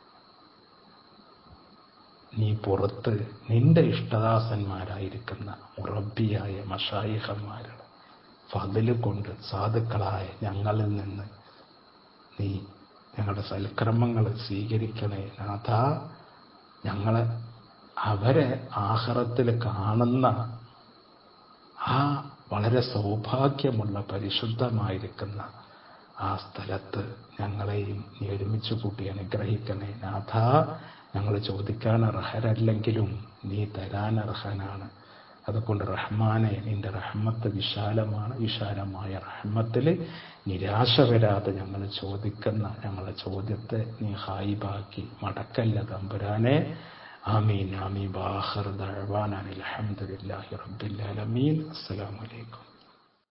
നീ പുറത്ത് നിന്റെ ഇഷ്ടദാസന്മാരായിരിക്കുന്ന മുറബ്ബിയായ മശായിഖന്മാരുടെ ഫദ്ല് കൊണ്ട് സാധുക്കളായ ഞങ്ങളിൽ നിന്ന് നീ ഞങ്ങളുടെ സൽക്കർമ്മങ്ങൾ സ്വീകരിക്കണേ നാഥ. ഞങ്ങളെ അവരെ ആഖിറത്തിൽ കാണുന്ന ആ വളരെ സൗഭാഗ്യമുള്ള പരിശുദ്ധമായിരിക്കുന്ന ആ സ്ഥലത്ത് ഞങ്ങളെയും നീ ഒരുമിച്ച് കൂട്ടി അനുഗ്രഹിക്കണേ നാഥ. ഞങ്ങൾ ചോദിക്കാൻ അർഹരല്ലെങ്കിലും നീ തരാൻ അർഹനാണ്. അതുകൊണ്ട് റഹ്മാനെ, നിന്റെ റഹ്മത്ത് വിശാലമാണ്. വിശാലമായ റഹ്മത്തിൽ നിരാശ വരാതെ ഞങ്ങൾ ചോദിക്കുന്ന ഞങ്ങളുടെ ചോദ്യത്തെ നീ ഹായിബാക്കി മടക്കല്ല തമ്പുരാനെ. ആമീൻ ആമീൻ. വാഖിറു ദഅ്വാനാ അൽഹംദുലില്ലാഹി റബ്ബിൽ ആലമീൻ. അസ്സലാമു അലൈക്കും.